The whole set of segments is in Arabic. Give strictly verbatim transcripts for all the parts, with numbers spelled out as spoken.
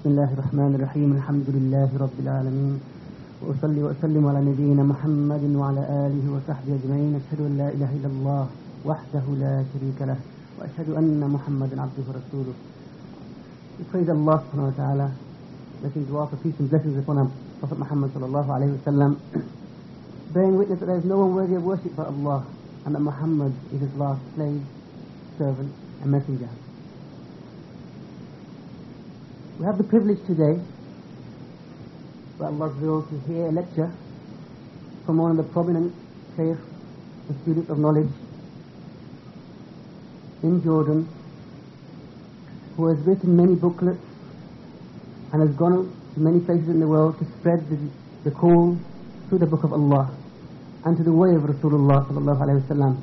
بسم الله الرحمن الرحيم. الحمد لله رب العالمين، وأصلي وأسلم على نبينا محمد وعلى آله وصحبه أجمعين. أشهد أن لا إله إلا الله وحده لا شريك له، وأشهد أن محمدا عبده ورسوله. We praise Allah subhanahu wa ta'ala, making dua for peace and blessings upon our Prophet Muhammad sallallahu alayhi wa sallam, bearing witness that there is no one worthy of worship but Allah, and that Muhammad is his last slave, servant and messenger. We have the privilege today, by Allah's will, to hear a lecture from one of the prominent shaykh and students of knowledge in Jordan, who has written many booklets and has gone to many places in the world to spread the, the call through the book of Allah and to the way of Rasulullah sallallahu alayhi wa sallam,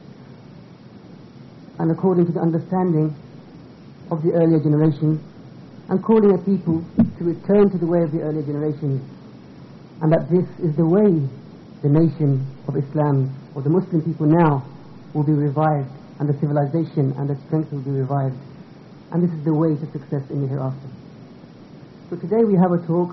and according to the understanding of the earlier generation, and calling a people to return to the way of the earlier generations, and that this is the way the nation of Islam, or the Muslim people now, will be revived, and the civilization and the strength will be revived, and this is the way to success in the hereafter. So today we have a talk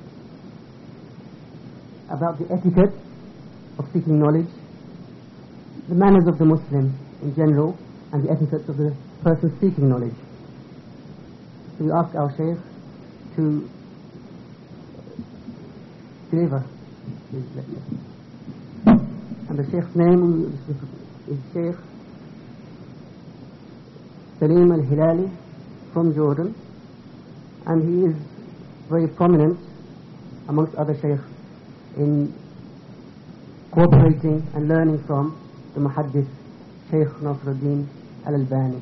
about the etiquette of seeking knowledge, the manners of the Muslim in general, and the etiquette of the person seeking knowledge. So we ask our Shaykh to deliver his lecture. And the Shaykh's name is Shaykh Salim al-Hilali from Jordan, and he is very prominent amongst other Shaykhs in cooperating and learning from the Muhaddith Shaykh Nasruddin al-Albani.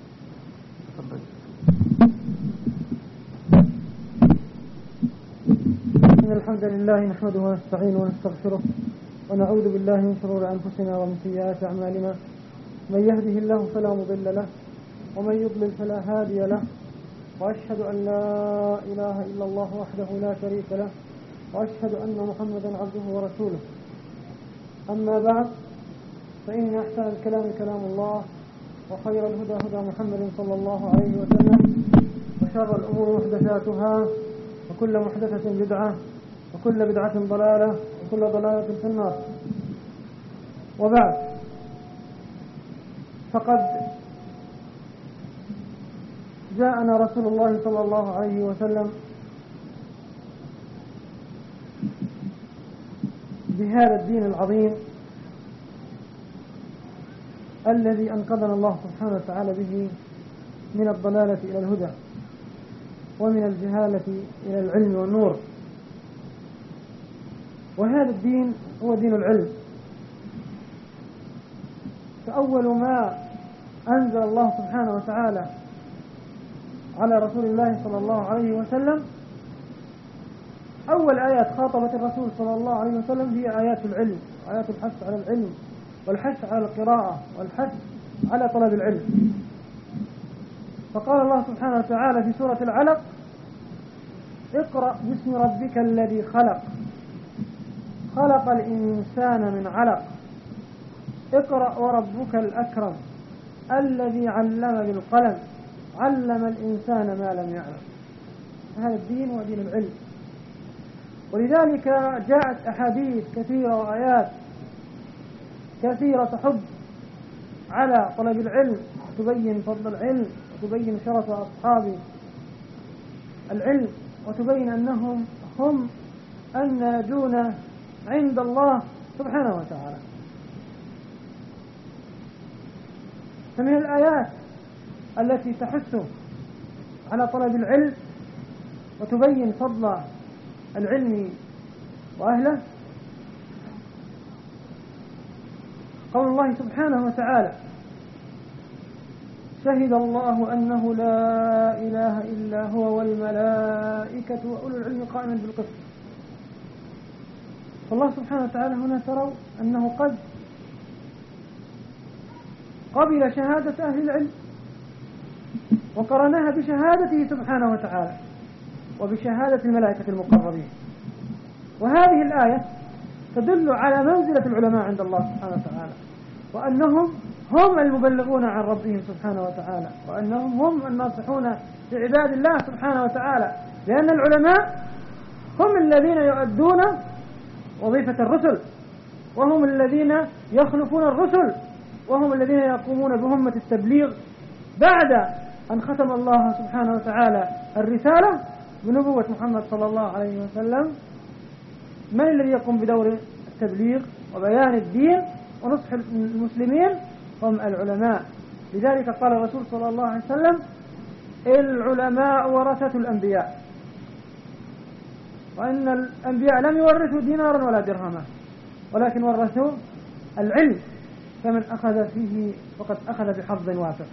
الحمد لله نحمده ونستعينه ونستغفره ونعوذ بالله من شرور أنفسنا ومن سيئات أعمالنا. من يهده الله فلا مضل له ومن يضلل فلا هادي له، وأشهد أن لا إله إلا الله وحده لا شريك له، وأشهد أن محمدا عبده ورسوله. أما بعد، فإن أحسن الكلام كلام الله، وخير الهدى هدى محمد صلى الله عليه وسلم، وشر الأمور محدثاتها، وكل محدثة بدعة، وكل بدعة ضلالة، وكل ضلالة في النار. وبعد، فقد جاءنا رسول الله صلى الله عليه وسلم بهذا الدين العظيم الذي أنقذنا الله سبحانه وتعالى به من الضلالة إلى الهدى، ومن الجهالة إلى العلم والنور. وهذا الدين هو دين العلم. فأول ما أنزل الله سبحانه وتعالى على رسول الله صلى الله عليه وسلم، أول آيات خاطبت الرسول صلى الله عليه وسلم هي آيات العلم، آيات الحث على العلم، والحث على القراءة، والحث على طلب العلم. فقال الله سبحانه وتعالى في سورة العلق: اقرأ باسم ربك الذي خلق، خلق الإنسان من علق، اقرأ وربك الأكرم الذي علم بالقلم، علم الإنسان ما لم يعلم. هذا الدين هو دين العلم. ولذلك جاءت أحاديث كثيرة وآيات كثيرة تحض على طلب العلم، وتبين فضل العلم، وتبين شرف أصحاب العلم، وتبين أنهم هم الناجون عند الله سبحانه وتعالى. فمن الآيات التي تحث على طلب العلم وتبين فضل العلم وأهله قول الله سبحانه وتعالى: شهد الله أنه لا إله إلا هو والملائكة وأولو العلم قائما بالقسط. فالله سبحانه وتعالى هنا تروا أنه قد قبل شهادة أهل العلم وقرنها بشهادته سبحانه وتعالى وبشهادة الملائكة المقربين. وهذه الآية تدل على منزلة العلماء عند الله سبحانه وتعالى، وأنهم هم المبلغون عن ربهم سبحانه وتعالى، وأنهم هم الناصحون لعباد الله سبحانه وتعالى، لأن العلماء هم الذين يؤدون وظيفة الرسل، وهم الذين يخلفون الرسل، وهم الذين يقومون بمهمة التبليغ بعد أن ختم الله سبحانه وتعالى الرسالة بنبوة محمد صلى الله عليه وسلم. من الذي يقوم بدور التبليغ وبيان الدين ونصح المسلمين؟ هم العلماء. لذلك قال الرسول صلى الله عليه وسلم: العلماء ورثة الأنبياء، وأن الأنبياء لم يورثوا دينارا ولا درهما، ولكن ورثوا العلم، فمن أخذ فيه فقد أخذ بحظ وافر.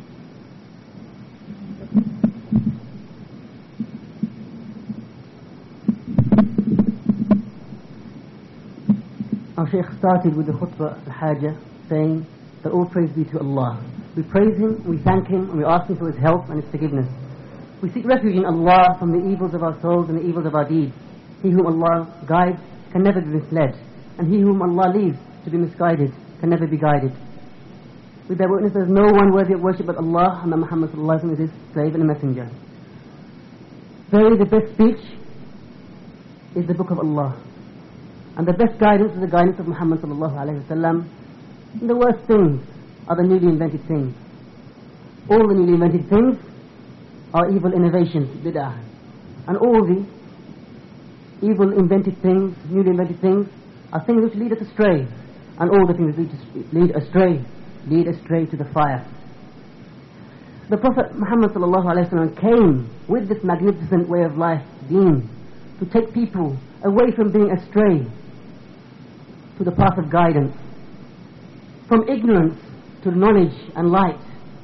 Our Shaykh started with the khutbah al-Hajah saying that all praise be to Allah. We praise Him, we thank Him, and we ask Him for His help and His forgiveness. We seek refuge in Allah from the evils of our souls and the evils of our deeds. He whom Allah guides can never be misled, and he whom Allah leaves to be misguided can never be guided. We bear witness there is no one worthy of worship but Allah, and that Muhammad sallallahu alaihi wasallam is His slave and a messenger. Verily the best speech is the book of Allah, and the best guidance is the guidance of Muhammad sallallahu alaihi wasallam. And the worst things are the newly invented things. All the newly invented things are evil innovations, bid'ah. And all the evil invented things, newly invented things, are things which lead us astray. And all the things which lead astray, lead astray to the fire. The Prophet Muhammad sallallahu alaihi wasallam came with this magnificent way of life, deen, to take people away from being astray to the path of guidance, from ignorance to knowledge and light.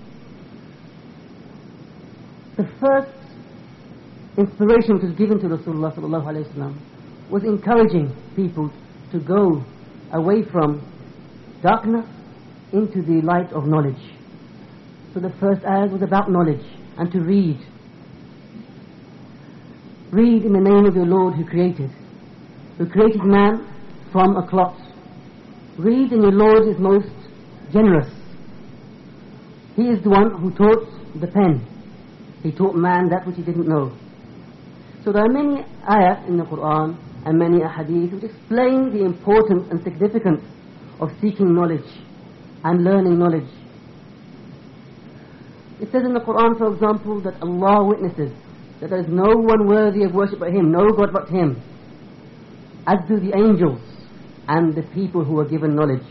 The first inspiration which was given to Rasulullah sallallahu alaihi wasallam was encouraging people to go away from darkness into the light of knowledge. So the first ayah was about knowledge and to read. Read in the name of your Lord who created, who created man from a clot. Read, and your Lord is most generous. He is the one who taught the pen. He taught man that which he didn't know. So there are many ayat in the Quran and many ahadith which explain the importance and significance of seeking knowledge and learning knowledge. It says in the Quran, for example, that Allah witnesses that there is no one worthy of worship but Him, no God but Him, as do the angels and the people who are given knowledge.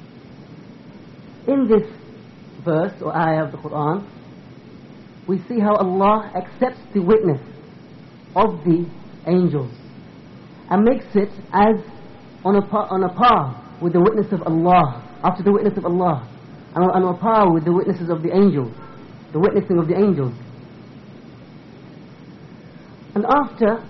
In this verse or ayah of the Quran, we see how Allah accepts the witness of the angels and makes it as on a par, on a par with the witness of Allah, after the witness of Allah, and on a par with the witnesses of the angels, the witnessing of the angels. And after,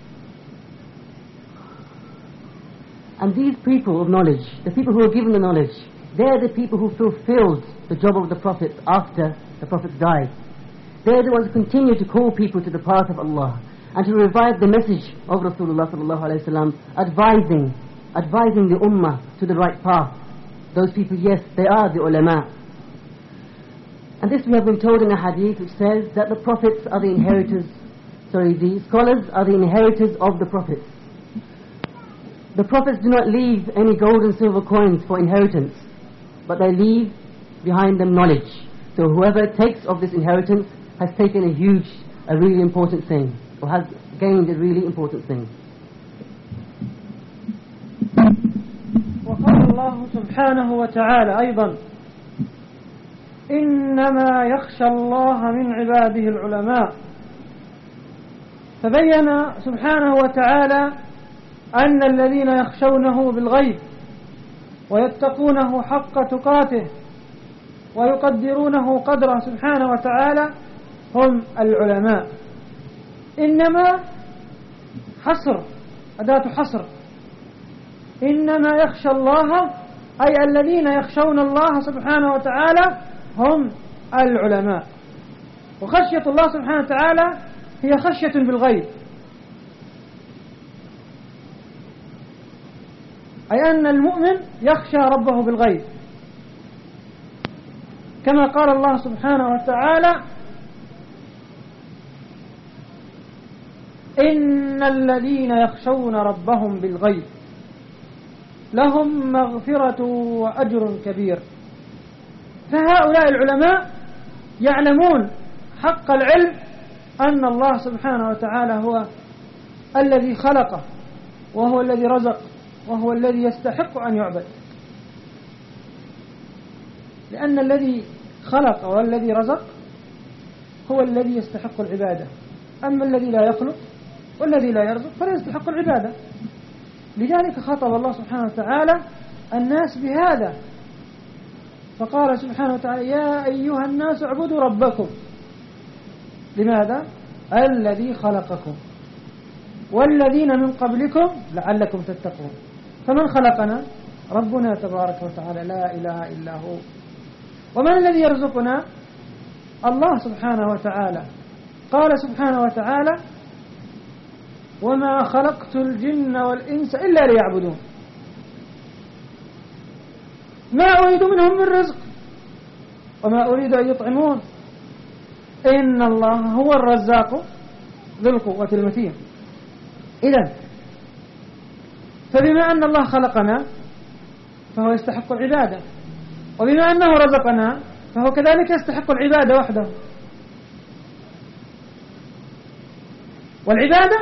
and these people of knowledge, the people who are given the knowledge, they're the people who fulfilled the job of the prophets after the prophets died. They're the ones who continue to call people to the path of Allah and to revive the message of Rasulullah sallallahu alaihi wasallam, advising, advising the ummah to the right path. Those people, yes, they are the ulama. And this we have been told in a hadith which says that the prophets are the inheritors, sorry, the scholars are the inheritors of the prophets. The prophets do not leave any gold and silver coins for inheritance, but they leave behind them knowledge. So whoever takes of this inheritance has taken a huge, a really important thing, or has gained a really important thing. وقال الله سبحانه وتعالى أيضا: إنما يخشى الله من عباده العلماء. فبين سبحانه وتعالى أن الذين يخشونه بالغيب ويتقونه حق تقاته ويقدرونه قدره سبحانه وتعالى هم العلماء. إنما حصر، أداة حصر. إنما يخشى الله أي الذين يخشون الله سبحانه وتعالى هم العلماء. وخشية الله سبحانه وتعالى هي خشية بالغيب، أي أن المؤمن يخشى ربه بالغيب، كما قال الله سبحانه وتعالى: إن الذين يخشون ربهم بالغيب لهم مغفرة وأجر كبير. فهؤلاء العلماء يعلمون حق العلم أن الله سبحانه وتعالى هو الذي خلقه، وهو الذي رزق، وهو الذي يستحق أن يعبد، لأن الذي خلق والذي رزق هو الذي يستحق العبادة. أما الذي لا يخلق والذي لا يرزق فلا يستحق العبادة. لذلك خاطب الله سبحانه وتعالى الناس بهذا، فقال سبحانه وتعالى: يا أيها الناس اعبدوا ربكم. لماذا؟ الذي خلقكم والذين من قبلكم لعلكم تتقون. فمن خلقنا؟ ربنا تبارك وتعالى لا إله إلا هو. ومن الذي يرزقنا؟ الله سبحانه وتعالى. قال سبحانه وتعالى: وما خلقت الجن والإنس إلا ليعبدون ما أريد منهم من رزق وما أريد أن يطعمون إن الله هو الرزاق ذو القوة المتين. إذن فبما أن الله خلقنا فهو يستحق العبادة، وبما أنه رزقنا فهو كذلك يستحق العبادة وحده. والعبادة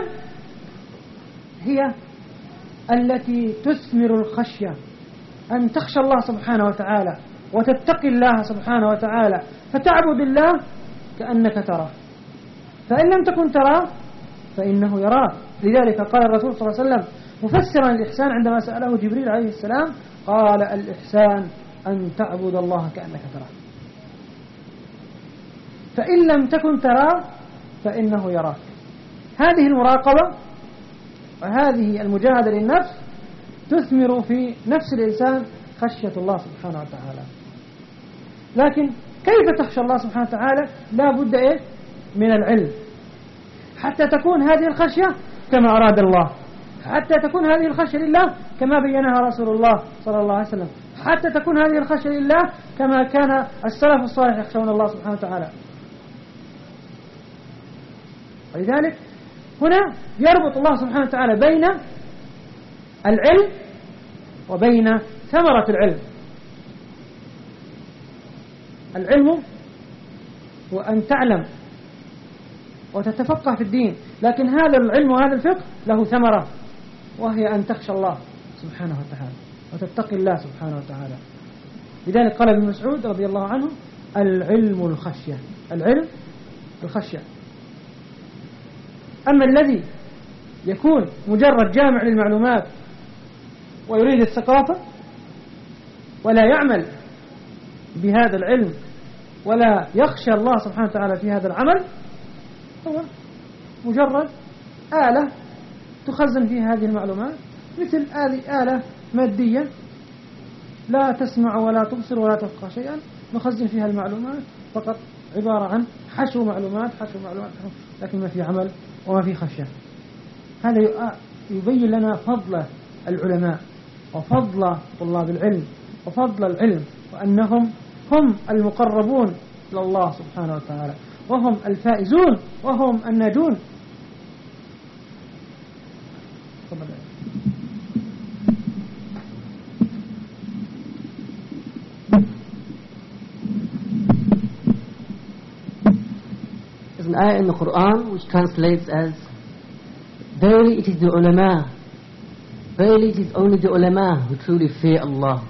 هي التي تثمر الخشية، أن تخشى الله سبحانه وتعالى وتتقي الله سبحانه وتعالى، فتعبد الله كأنك تراه، فإن لم تكن تراه فإنه يراك. لذلك قال الرسول صلى الله عليه وسلم مفسرا الإحسان عندما سأله جبريل عليه السلام، قال: الإحسان أن تعبد الله كأنك تراه، فإن لم تكن تراه فإنه يراك. هذه المراقبة وهذه المجاهدة للنفس تثمر في نفس الإنسان خشية الله سبحانه وتعالى. لكن كيف تخشى الله سبحانه وتعالى؟ لا بد إيه؟ من العلم، حتى تكون هذه الخشية كما أراد الله، حتى تكون هذه الخشية لله كما بينها رسول الله صلى الله عليه وسلم، حتى تكون هذه الخشية لله كما كان السلف الصالح يخشون الله سبحانه وتعالى. ولذلك هنا يربط الله سبحانه وتعالى بين العلم وبين ثمرة العلم. العلم هو أن تعلم وتتفقه في الدين، لكن هذا العلم وهذا الفقه له ثمرة، وهي أن تخشى الله سبحانه وتعالى وتتقي الله سبحانه وتعالى. لذلك قال ابن مسعود رضي الله عنه: العلم الخشية. العلم الخشية. أما الذي يكون مجرد جامع للمعلومات ويريد الثقافة ولا يعمل بهذا العلم ولا يخشى الله سبحانه وتعالى في هذا العمل، هو مجرد آلة تخزن فيها هذه المعلومات، مثل هذه آلة مادية لا تسمع ولا تبصر ولا تفقه شيئا، نخزن فيها المعلومات فقط، عبارة عن حشو معلومات حشو معلومات حشو، لكن ما في عمل وما في خشية. هذا يبين لنا فضل العلماء وفضل طلاب العلم وفضل العلم، وأنهم هم المقربون إلى الله سبحانه وتعالى، وهم الفائزون وهم الناجون. There's an ayah in the Quran which translates as, verily it is the ulama, verily it is only the ulama who truly fear Allah.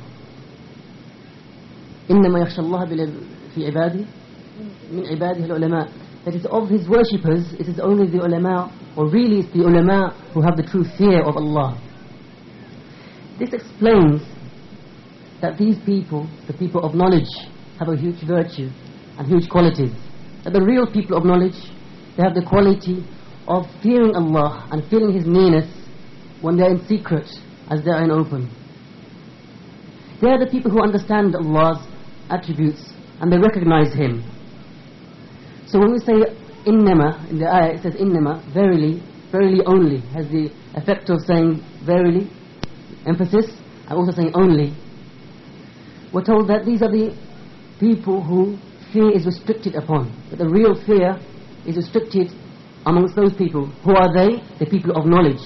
إنما يخشى الله في عباده من عباده العلماء. That is, of his worshippers it is only the ulama, or really it's the ulama who have the true fear of Allah. This explains that these people, the people of knowledge, have a huge virtue and huge qualities. That the real people of knowledge, they have the quality of fearing Allah and feeling His nearness when they are in secret as they are in open. They are the people who understand Allah's attributes and they recognize Him. So when we say innama in the ayah, it says innama, verily, verily only, has the effect of saying verily, emphasis, and also saying only. We're told that these are the people who fear is restricted upon, that the real fear is restricted amongst those people. Who are they? The people of knowledge.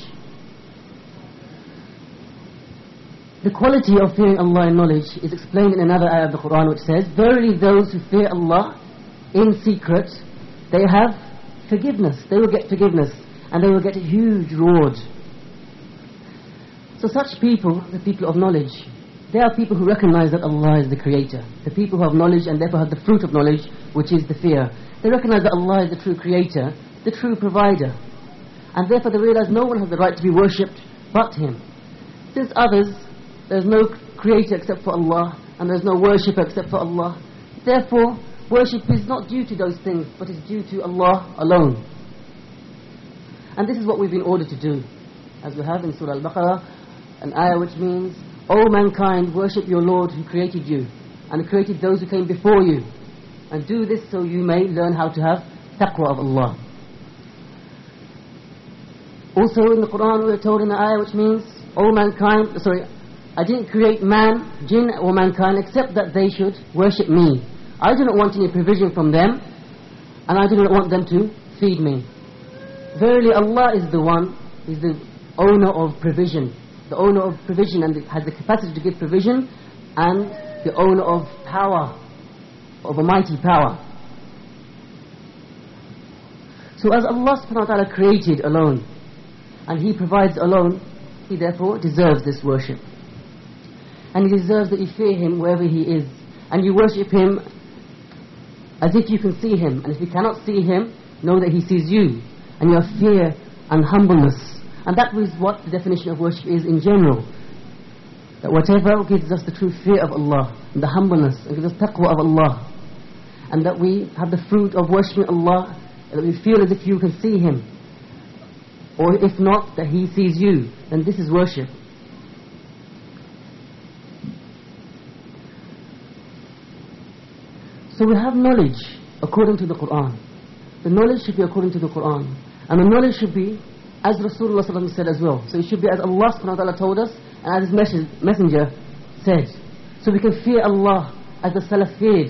The quality of fearing Allah in knowledge is explained in another ayah of the Quran, which says, verily those who fear Allah in secret, they have forgiveness. They will get forgiveness, and they will get a huge reward. So such people, the people of knowledge, they are people who recognize that Allah is the creator. The people who have knowledge and therefore have the fruit of knowledge, which is the fear. They recognize that Allah is the true creator, the true provider. And therefore they realize no one has the right to be worshipped but Him. Since others, there's no creator except for Allah, and there's no worshipper except for Allah. Therefore, worship is not due to those things, but is due to Allah alone. And this is what we've been ordered to do. As we have in Surah Al-Baqarah, an ayah which means, O mankind, worship your Lord who created you, and created those who came before you. And do this so you may learn how to have taqwa of Allah. Also in the Quran we are told in the ayah which means, O mankind, sorry, I didn't create man, jinn or mankind except that they should worship me. I do not want any provision from them, and I do not want them to feed me. Verily Allah is the one, is the owner of provision, the owner of provision, and has the capacity to give provision, and the owner of power, of a mighty power. So as Allah subhanahu wa ta'ala created alone, and He provides alone, He therefore deserves this worship. And He deserves that you fear Him wherever He is, and you worship Him as if you can see Him. And if you cannot see Him, know that He sees you, and you have fear and humbleness. And that is what the definition of worship is in general. That whatever gives us the true fear of Allah, and the humbleness, and gives us taqwa of Allah, and that we have the fruit of worshipping Allah, and that we feel as if you can see Him, or if not, that He sees you, then this is worship. So we have knowledge according to the Quran. The knowledge should be according to the Quran. And the knowledge should be as Rasulullah sallallahu alaihi wasallam said as well. So it should be as Allah subhanahu wa ta'ala told us, and as His messenger said. So we can fear Allah as the Salaf feared.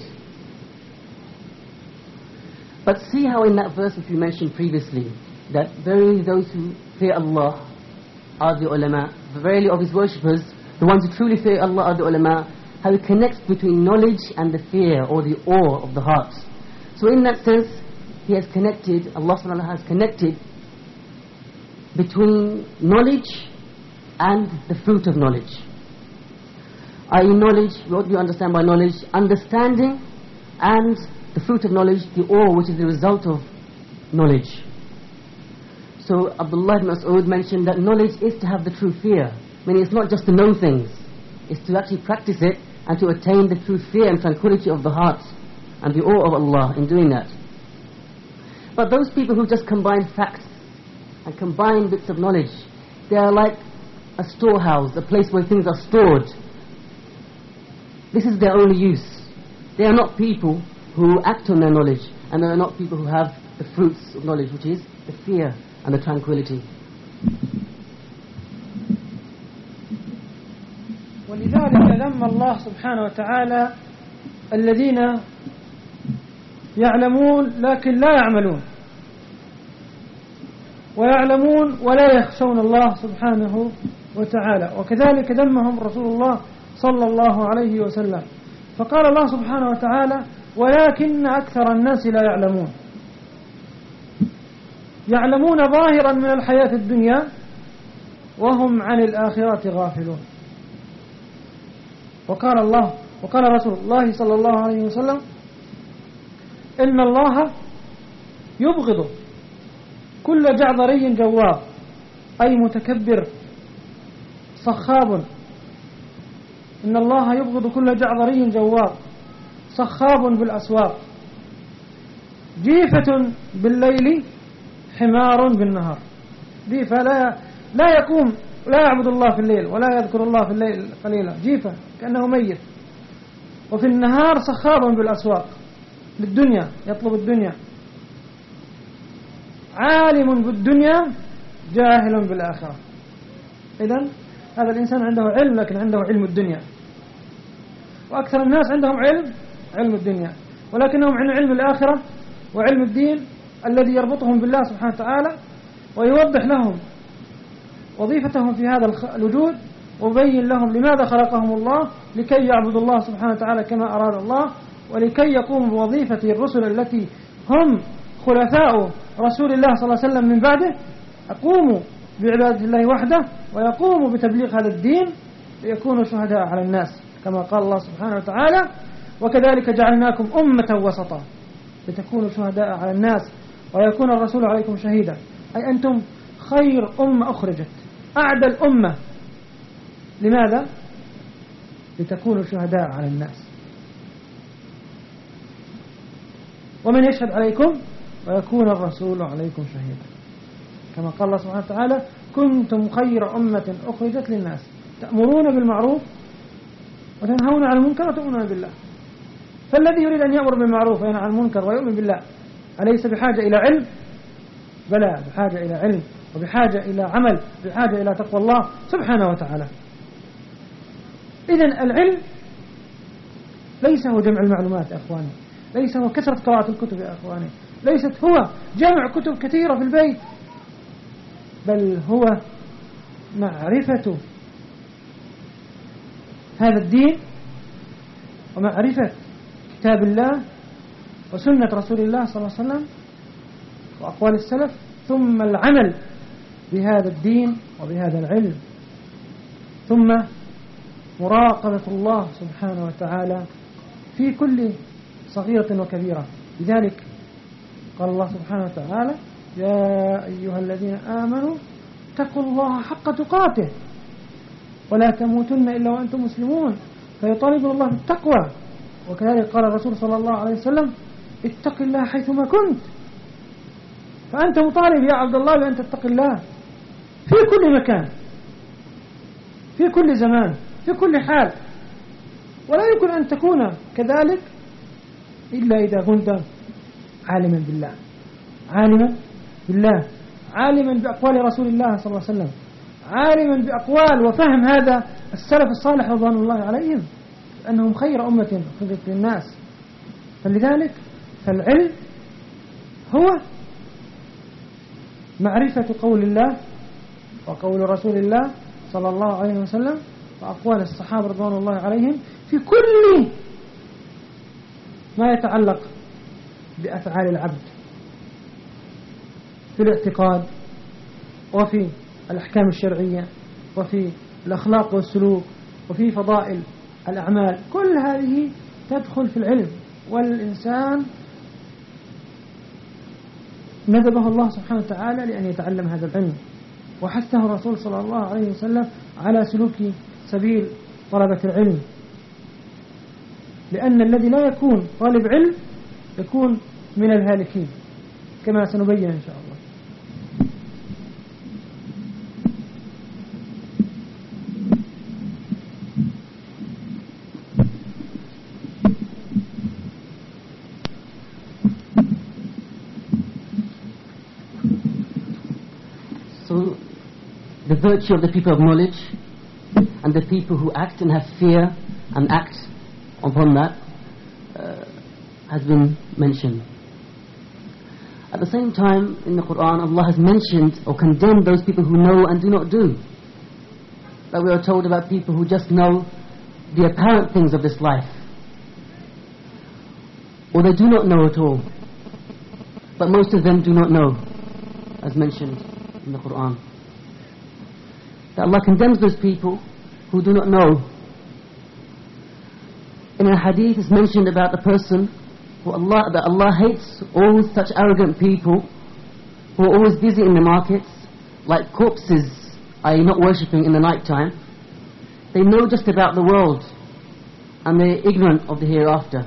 But see how in that verse which we mentioned previously, that verily those who fear Allah are the ulama. Verily of His worshippers, the ones who truly fear Allah are the ulama. How it connects between knowledge and the fear or the awe of the heart. So in that sense, He has connected, Allah subhanahu wa ta'ala has connected between knowledge and the fruit of knowledge. that is knowledge, what do you understand by knowledge? Understanding, and the fruit of knowledge, the awe which is the result of knowledge. So Abdullah ibn Mas'ud mentioned that knowledge is to have the true fear. Meaning it's not just to know things, it's to actually practice it and to attain the true fear and tranquility of the heart and the awe of Allah in doing that. But those people who just combine facts and combine bits of knowledge, they are like a storehouse, a place where things are stored. This is their only use. They are not people who act on their knowledge, and they are not people who have the fruits of knowledge, which is the fear and the tranquility. ولذلك ذم الله سبحانه وتعالى الذين يعلمون لكن لا يعملون، ويعلمون ولا يخشون الله سبحانه وتعالى. وكذلك ذمهم رسول الله صلى الله عليه وسلم، فقال الله سبحانه وتعالى: ولكن أكثر الناس لا يعلمون. يعلمون ظاهرا من الحياة الدنيا وهم عن الآخرة غافلون. وقال الله وقال رسول الله صلى الله عليه وسلم: إن الله يبغض كل جعذري جواب، أي متكبر صخاب. إن الله يبغض كل جعذري جواب صخاب بالأسواق، جيفة بالليل حمار بالنهار. جيفة لا لا يقوم لا يعبد الله في الليل ولا يذكر الله في الليل قليلا، جيفة كأنه ميت. وفي النهار صخاب بالأسواق للدنيا، يطلب الدنيا. عالم بالدنيا جاهل بالآخرة. إذن هذا الإنسان عنده علم لكن عنده علم الدنيا، وأكثر الناس عندهم علم علم الدنيا، ولكنهم عن علم الآخرة وعلم الدين الذي يربطهم بالله سبحانه وتعالى ويوضح لهم وظيفتهم في هذا الوجود ويبين لهم لماذا خلقهم الله لكي يعبدوا الله سبحانه وتعالى كما أراد الله ولكي يقوموا بوظيفة الرسل التي هم خلفاء رسول الله صلى الله عليه وسلم من بعده يقوموا بعبادة الله وحده ويقوموا بتبليغ هذا الدين ليكونوا شهداء على الناس كما قال الله سبحانه وتعالى وكذلك جعلناكم أمة وسطا لتكونوا شهداء على الناس ويكون الرسول عليكم شهيدا أي أنتم خير أمة أخرجت أعدل أمة لماذا؟ لتكونوا شهداء على الناس ومن يشهد عليكم ويكون الرسول عليكم شهيدا كما قال الله سبحانه وتعالى كنتم خير أمة أخرجت للناس تأمرون بالمعروف وتنهون عن المنكر وتؤمنون بالله فالذي يريد أن يأمر بالمعروف وينهى عن المنكر ويؤمن بالله أليس بحاجة إلى علم؟ بلى بحاجة إلى علم وبحاجة إلى عمل بحاجة إلى تقوى الله سبحانه وتعالى. إذن العلم ليس هو جمع المعلومات يا أخواني ليس هو كثرة قراءة الكتب يا أخواني ليست هو جمع كتب كثيرة في البيت بل هو معرفة هذا الدين ومعرفة كتاب الله وسنة رسول الله صلى الله عليه وسلم وأقوال السلف ثم العمل بهذا الدين وبهذا العلم ثم مراقبة الله سبحانه وتعالى في كل صغيرة وكبيرة. لذلك قال الله سبحانه وتعالى يا أيها الذين آمنوا اتقوا الله حق تقاته ولا تموتن إلا وأنتم مسلمون فيطالب الله بالتقوى. وكذلك قال الرسول صلى الله عليه وسلم اتق الله حيثما كنت فأنت مطالب يا عبد الله بأن تتقي الله في كل مكان في كل زمان في كل حال ولا يمكن أن تكون كذلك إلا إذا كنت عالما بالله عالما بالله عالما بأقوال رسول الله صلى الله عليه وسلم عالما بأقوال وفهم هذا السلف الصالح رضوان الله عليهم أنهم خير أمة خرجت للناس. فلذلك فالعلم هو معرفة قول الله وقول رسول الله صلى الله عليه وسلم وأقوال الصحابة رضوان الله عليهم في كل ما يتعلق بأفعال العبد في الاعتقاد وفي الأحكام الشرعية وفي الأخلاق والسلوك وفي فضائل الأعمال كل هذه تدخل في العلم. والإنسان ندبه الله سبحانه وتعالى لأن يتعلم هذا العلم وحثه الرسول صلى الله عليه وسلم على سلوك سبيل طلبة العلم لأن الذي لا يكون طالب علم يكون من الهالكين كما سنبين إن شاء الله. So the virtue of the people of knowledge and the people who act and have fear and act upon that uh, has been mentioned. At the same time in the Quran Allah has mentioned or condemned those people who know and do not do. That we are told about people who just know the apparent things of this life or they do not know at all, but most of them do not know, as mentioned in the Quran. That Allah condemns those people who do not know. In a hadith is mentioned about the person who Allah, that Allah hates all such arrogant people who are always busy in the markets like corpses, that is not worshipping in the night time. They know just about the world and they're ignorant of the hereafter.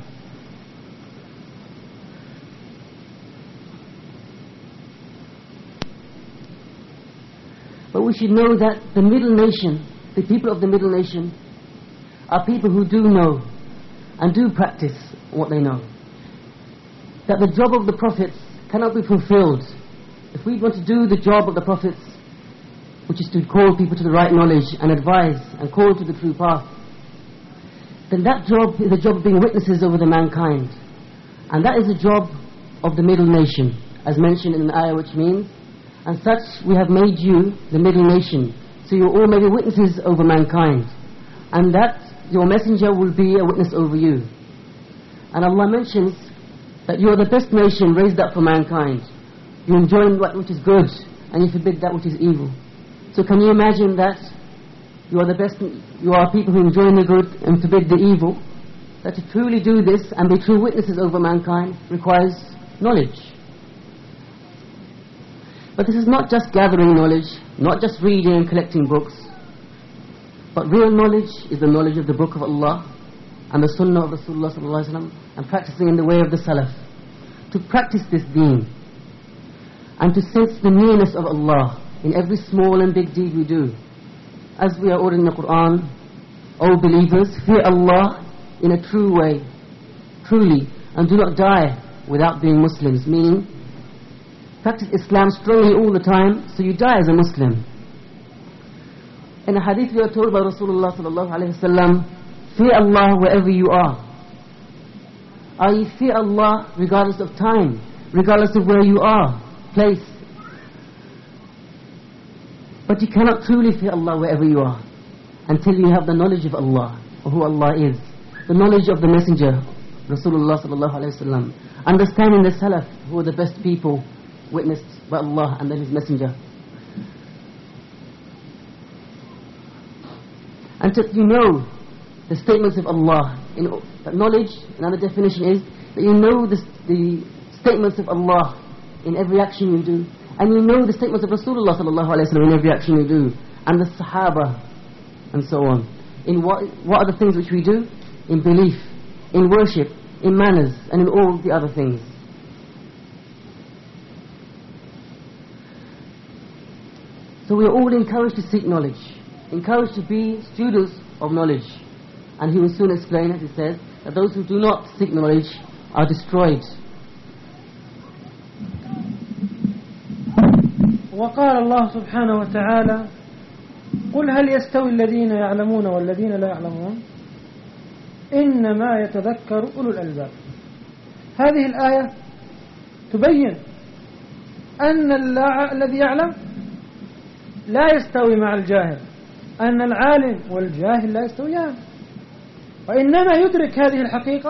But we should know that the middle nation, the people of the middle nation, are people who do know and do practice what they know. That the job of the prophets cannot be fulfilled. If we want to do the job of the prophets, which is to call people to the right knowledge and advise and call to the true path, then that job is the job of being witnesses over the mankind. And that is the job of the middle nation, as mentioned in an ayah, which means, and such we have made you the middle nation, so you all may be witnesses over mankind, and that your messenger will be a witness over you. And Allah mentions that you are the best nation raised up for mankind. You enjoin that which is good, and you forbid that which is evil. So can you imagine that you are the best, you are people who enjoin the good and forbid the evil? That to truly do this and be true witnesses over mankind requires knowledge. But this is not just gathering knowledge, not just reading and collecting books, but real knowledge is the knowledge of the book of Allah and the sunnah of Rasulullah sallallahu alaihi wasallam, and practicing in the way of the Salaf. To practice this deen and to sense the nearness of Allah in every small and big deed we do. As we are ordered in the Quran, O believers, fear Allah in a true way, truly, and do not die without being Muslims, meaning practice Islam strongly all the time so you die as a Muslim. In a hadith we are told by Rasulullah sallallahu alaihi wasallam, fear Allah wherever you are. Are you fear Allah regardless of time, regardless of where you are, place? But you cannot truly fear Allah wherever you are until you have the knowledge of Allah, or who Allah is, the knowledge of the Messenger, Rasulullah sallallahu alaihi wasallam, understanding the Salaf, who are the best people witnessed by Allah and then His Messenger. And to, you know the statements of Allah. In, that knowledge, another definition is that you know the, the statements of Allah in every action you do, and you know the statements of Rasulullah sallallahu alaihi wasallam in every action you do, and the Sahaba, and so on. In what, what are the things which we do? In belief, in worship, in manners, and in all the other things. So we are all encouraged to seek knowledge, encouraged to be students of knowledge. And he will soon explain, as he says, that those who do not seek knowledge are destroyed. وقال الله سبحانه وتعالى قل هل يستوي الذين يعلمون والذين لا يعلمون إنما يتذكر أولو الألباب. هذه الآية تبين أن الذي يعلم لا يستوي مع الجاهل، أن العالم والجاهل لا يستويان، وإنما يدرك هذه الحقيقة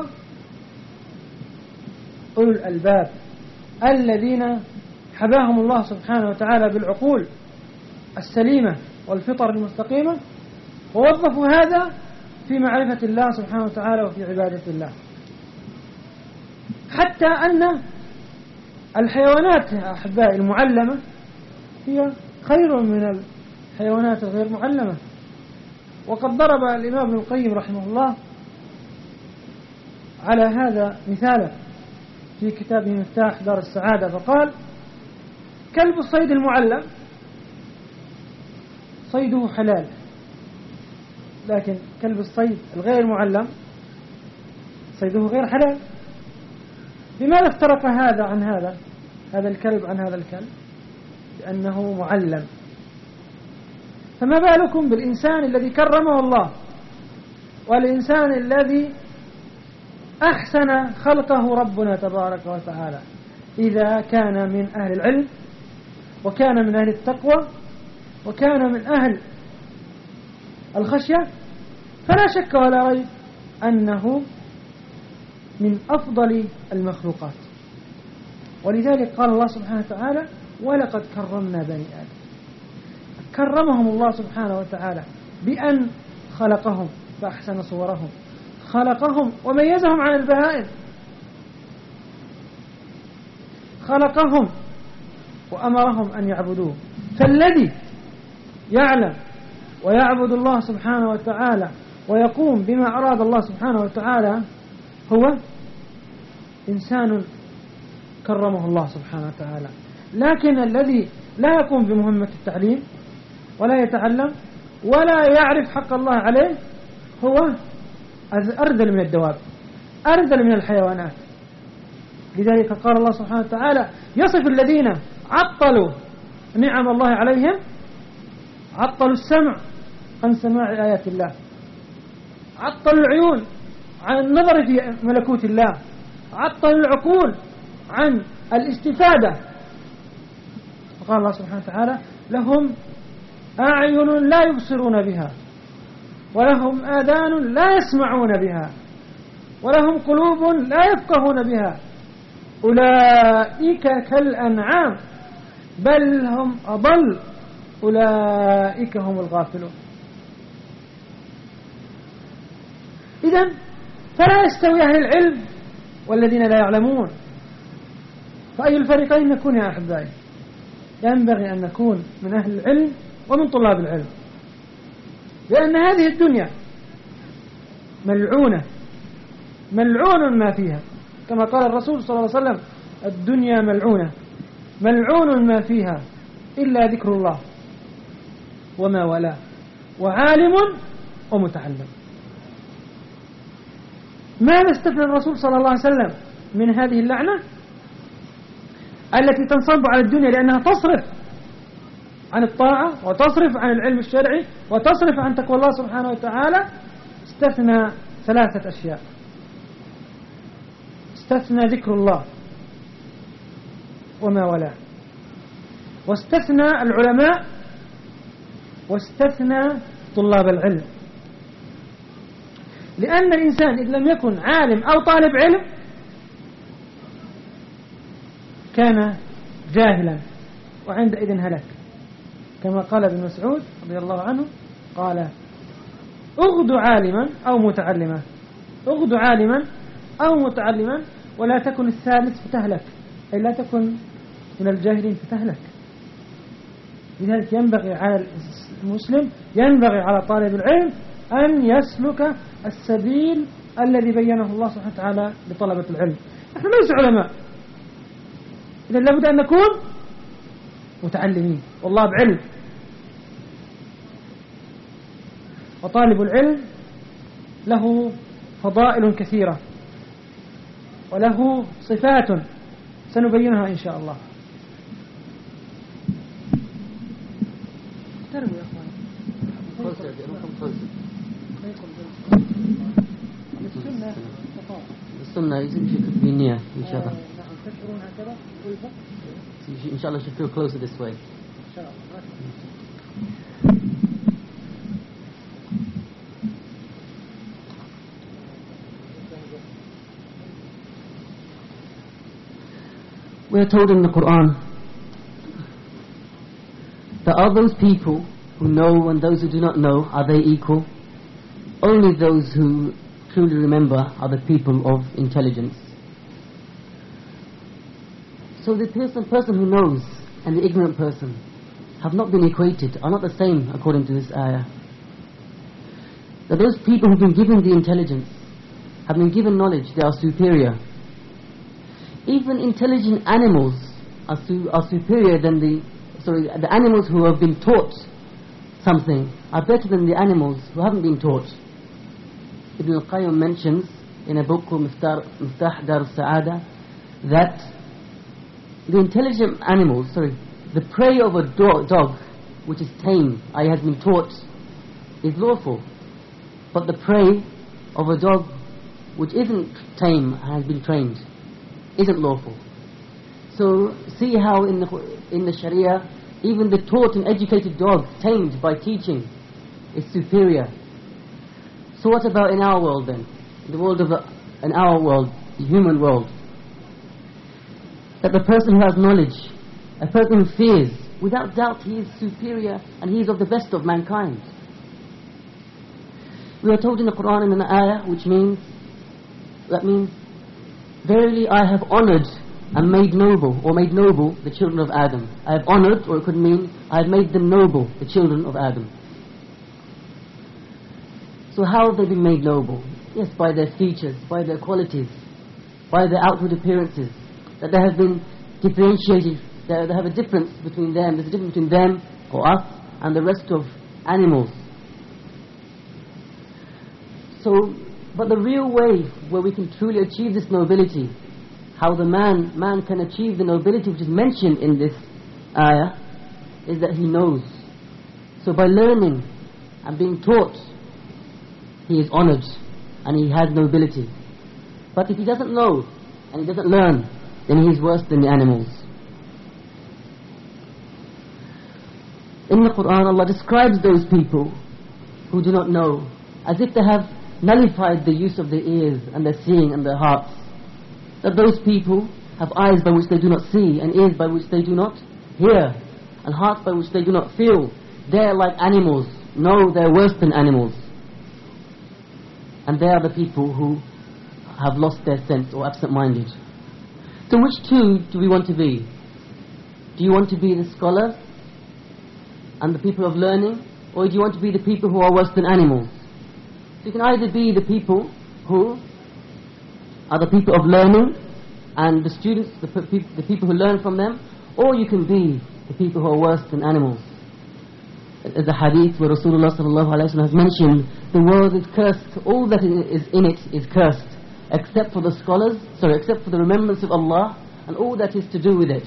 أولو الألباب الذين حباهم الله سبحانه وتعالى بالعقول السليمة والفطر المستقيمة، ووظفوا هذا في معرفة الله سبحانه وتعالى وفي عبادة الله. حتى أن الحيوانات أحبائي المعلمة هي خير من الحيوانات الغير معلمة. وقد ضرب الإمام ابن القيم رحمه الله على هذا مثالا في كتابه مفتاح دار السعادة، فقال كلب الصيد المعلم صيده حلال، لكن كلب الصيد الغير معلم صيده غير حلال. لماذا افترق هذا عن هذا، هذا الكلب عن هذا الكلب؟ لأنه معلم. فما بالكم بالإنسان الذي كرمه الله، والإنسان الذي أحسن خلقه ربنا تبارك وتعالى، إذا كان من أهل العلم وكان من أهل التقوى وكان من أهل الخشية، فلا شك ولا ريب أنه من أفضل المخلوقات. ولذلك قال الله سبحانه وتعالى ولقد كرمنا بني آدم. كرمهم الله سبحانه وتعالى بأن خلقهم فأحسن صورهم، خلقهم وميزهم عن البهائم، خلقهم وأمرهم أن يعبدوه. فالذي يعلم ويعبد الله سبحانه وتعالى ويقوم بما أراد الله سبحانه وتعالى هو إنسان كرمه الله سبحانه وتعالى. لكن الذي لا يقوم بمهمة التعليم ولا يتعلم ولا يعرف حق الله عليه هو أرذل من الدواب، أرذل من الحيوانات. لذلك قال الله سبحانه وتعالى يصف الذين عطلوا نعم الله عليهم، عطلوا السمع عن سماع آيات الله، عطلوا العيون عن النظر في ملكوت الله، عطلوا العقول عن الاستفادة. وقال الله سبحانه وتعالى لهم أعين لا يبصرون بها ولهم آذان لا يسمعون بها ولهم قلوب لا يفقهون بها أولئك كالأنعام بل هم أضل أولئك هم الغافلون. إذن فلا يستوي أهل العلم والذين لا يعلمون. فأي الفريقين نكون يا أحبائي؟ ينبغي أن نكون من أهل العلم ومن طلاب العلم، لأن هذه الدنيا ملعونة ملعون ما فيها، كما قال الرسول صلى الله عليه وسلم الدنيا ملعونة ملعون ما فيها إلا ذكر الله وما والاه وعالم ومتعلم. ماذا استثنى الرسول صلى الله عليه وسلم من هذه اللعنة التي تنصب على الدنيا لأنها تصرف عن الطاعة وتصرف عن العلم الشرعي وتصرف عن تقوى الله سبحانه وتعالى؟ استثنى ثلاثة أشياء. استثنى ذكر الله وما والاه، واستثنى العلماء، واستثنى طلاب العلم. لأن الإنسان إذا لم يكن عالم أو طالب علم كان جاهلا وعندئذ هلك، كما قال ابن مسعود رضي الله عنه قال اغد عالما أو متعلما اغد عالما أو متعلما ولا تكن الثالث فتهلك، أي لا تكن من الجاهلين فتهلك. لذلك ينبغي على المسلم ينبغي على طالب العلم أن يسلك السبيل الذي بينه الله سبحانه وتعالى لطلبة العلم. نحن ليس علماء، إذن لابد أن نكون متعلمين والله بعلم. وطالب العلم له فضائل كثيرة وله صفات سنبينها إن شاء الله. تربوا يا أخوان السنة السنة يجب بالنية إن شاء الله. نعم تشعرون هكذا ألفة إن شاء الله should feel closer this way. إن شاء الله. We are told in the Quran that are those people who know and those who do not know, are they equal? Only those who truly remember are the people of intelligence. So the person, person who knows and the ignorant person have not been equated, are not the same according to this ayah. That those people who have been given the intelligence, have been given knowledge, they are superior. Even intelligent animals are, su are superior than the, sorry, the animals who have been taught something are better than the animals who haven't been taught. Ibn al-Qayyim mentions in a book called Miftah, Miftah Dar al-Sa'ada that the intelligent animals, sorry, the prey of a do dog which is tame, I has been taught, is lawful. But the prey of a dog which isn't tame and has been trained isn't lawful. So see how in the, in the Sharia even the taught and educated dog tamed by teaching is superior. So what about in our world then? In the world of a, in our world, the human world, that the person who has knowledge, a person who fears, without doubt he is superior and he is of the best of mankind. We are told in the Quran in an ayah which means, that means, verily I have honoured and made noble, or made noble the children of Adam. I have honoured, or it could mean I have made them noble, the children of Adam. So how have they been made noble? Yes, by their features, by their qualities, by their outward appearances, that they have been differentiated, that they have a difference between them, there's a difference between them, or us, and the rest of animals. So, but the real way where we can truly achieve this nobility, how the man, man can achieve the nobility which is mentioned in this ayah, is that he knows. So by learning and being taught, he is honoured and he has nobility. But if he doesn't know and he doesn't learn, then he is worse than the animals. In the Quran, Allah describes those people who do not know as if they have nullified the use of their ears and their seeing and their hearts. That those people have eyes by which they do not see, and ears by which they do not hear, and hearts by which they do not feel. They are like animals. No, they are worse than animals. And they are the people who have lost their sense or absent-minded. So which two do we want to be? Do you want to be the scholars and the people of learning, or do you want to be the people who are worse than animals? So you can either be the people who are the people of learning and the students, the, pe the people who learn from them, or you can be the people who are worse than animals. As a hadith where Rasulullah sallallahu alayhi wa sallam has mentioned, the world is cursed, all that is in it is cursed, except for the scholars, sorry, except for the remembrance of Allah and all that is to do with it.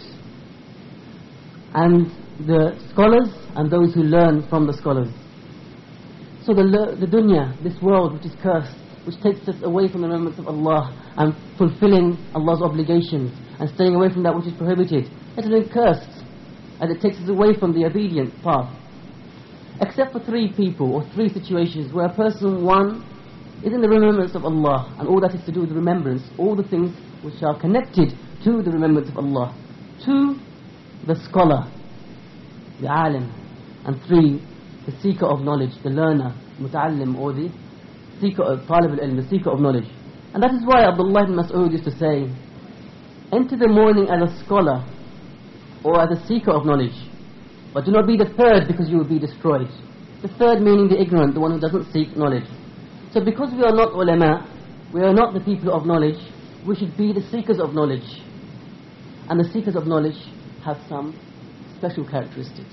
And the scholars and those who learn from the scholars. So the, the dunya, this world which is cursed, which takes us away from the remembrance of Allah and fulfilling Allah's obligations and staying away from that which is prohibited, it has been cursed, and it takes us away from the obedient path. Except for three people or three situations where a person, one, is in the remembrance of Allah and all that is to do with remembrance, all the things which are connected to the remembrance of Allah. Two, the scholar, the alim, and three, the seeker of knowledge, the learner, muta'allim, or the seeker of talib al-ilm, the seeker of knowledge. And that is why Abdullah ibn Mas'ud used to say, enter the morning as a scholar or as a seeker of knowledge, but do not be the third, because you will be destroyed. The third meaning the ignorant, the one who doesn't seek knowledge. So because we are not ulama, we are not the people of knowledge, we should be the seekers of knowledge. And the seekers of knowledge have some special characteristics.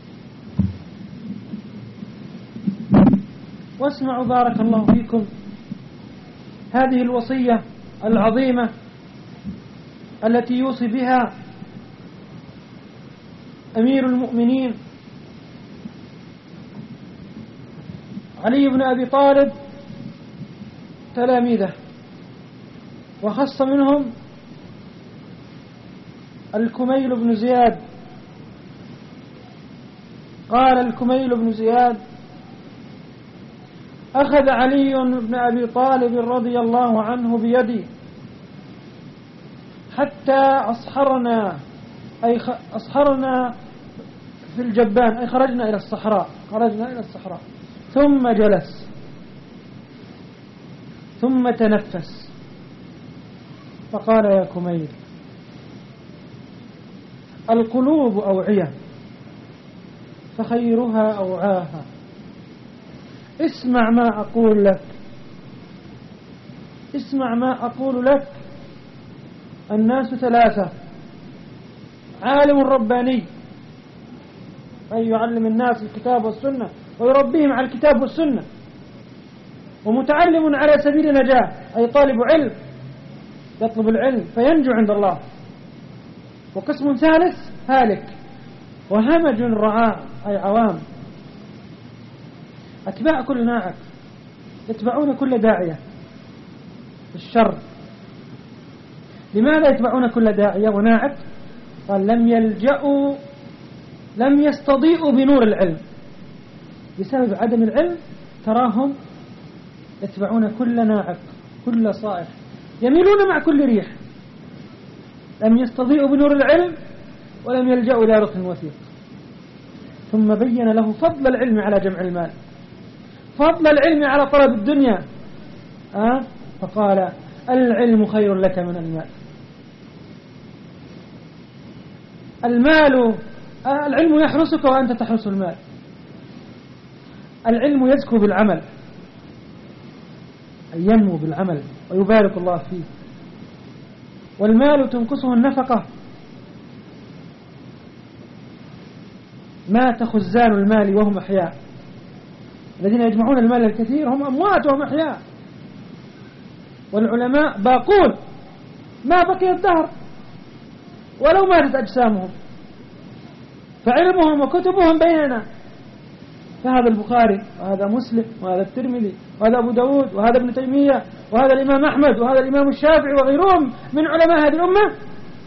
واسمعوا بارك الله فيكم هذه الوصية العظيمة التي يوصي بها أمير المؤمنين علي بن أبي طالب تلاميذه، وخص منهم الكميل بن زياد. قال الكميل بن زياد: أخذ علي بن أبي طالب رضي الله عنه بيدي حتى أصحرنا، أي أصحرنا في الجبان، أي خرجنا إلى الصحراء، خرجنا إلى الصحراء، ثم جلس ثم تنفس فقال: يا كميل، القلوب أوعية فخيرها أوعاها، اسمع ما أقول لك، اسمع ما أقول لك. الناس ثلاثة: عالم رباني، أي يعلم الناس الكتاب والسنة ويربيهم على الكتاب والسنة، ومتعلم على سبيل نجاة، أي طالب علم يطلب العلم فينجو عند الله. وقسم ثالث: هالك، وهمج رعاع، أي عوام، أتباع كل ناعق، يتبعون كل داعية الشر. لماذا يتبعون كل داعية وناعق؟ قال: لم يلجأوا، لم يستضيئوا بنور العلم، بسبب عدم العلم تراهم يتبعون كل ناعق، كل صائح، يميلون مع كل ريح. لم يستضيئوا بنور العلم ولم يلجأوا إلى ركن وثيق. ثم بين له فضل العلم على جمع المال، فضل العلم على طلب الدنيا. أه؟ فقال: العلم خير لك من المال. المال أه العلم يحرسك وأنت تحرس المال. العلم يزكو بالعمل، أي ينمو بالعمل ويبارك الله فيه. والمال تنقصه النفقة. مات خزان المال وهم أحياء. الذين يجمعون المال الكثير هم أموات وهم أحياء. والعلماء باقون ما بقي الدهر ولو ماتت أجسامهم، فعلمهم وكتبهم بيننا. فهذا البخاري وهذا مسلم وهذا الترمذي وهذا أبو داود وهذا ابن تيمية وهذا الإمام أحمد وهذا الإمام الشافعي وغيرهم من علماء هذه الأمة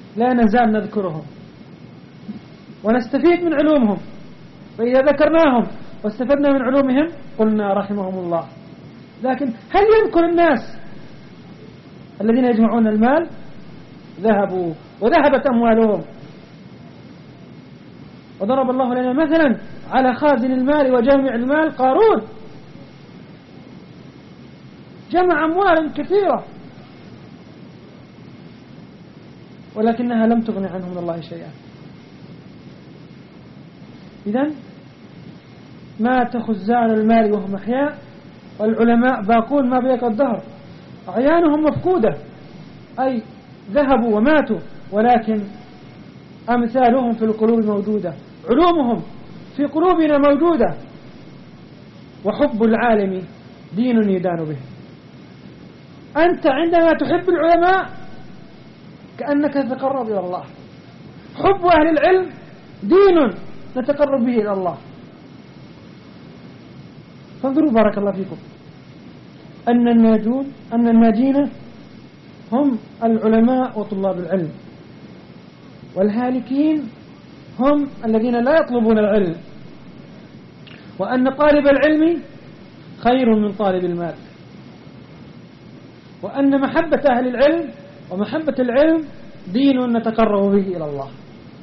لا نزال نذكرهم ونستفيد من علومهم، فإذا ذكرناهم واستفدنا من علومهم قلنا رحمهم الله. لكن هل يذكر الناس الذين يجمعون المال؟ ذهبوا وذهبت أموالهم. وضرب الله لنا مثلا على خازن المال وجامع المال قارون، جمع أموالا كثيرة ولكنها لم تغن عنه من الله شيئا. إذن مات خزان المال وهم أحياء، والعلماء باقون ما بيك الدهر، أعيانهم مفقودة أي ذهبوا وماتوا، ولكن أمثالهم في القلوب موجودة، علومهم في قلوبنا موجودة. وحب العالم دين يدان به. أنت عندما تحب العلماء كأنك تتقرب إلى الله. حب أهل العلم دين نتقرب به إلى الله. فانظروا بارك الله فيكم أن الناجون أن الناجين هم العلماء وطلاب العلم، والهالكين هم الذين لا يطلبون العلم، وأن طالب العلم خير من طالب المال، وأن محبة أهل العلم ومحبة العلم دين نتقرب به إلى الله.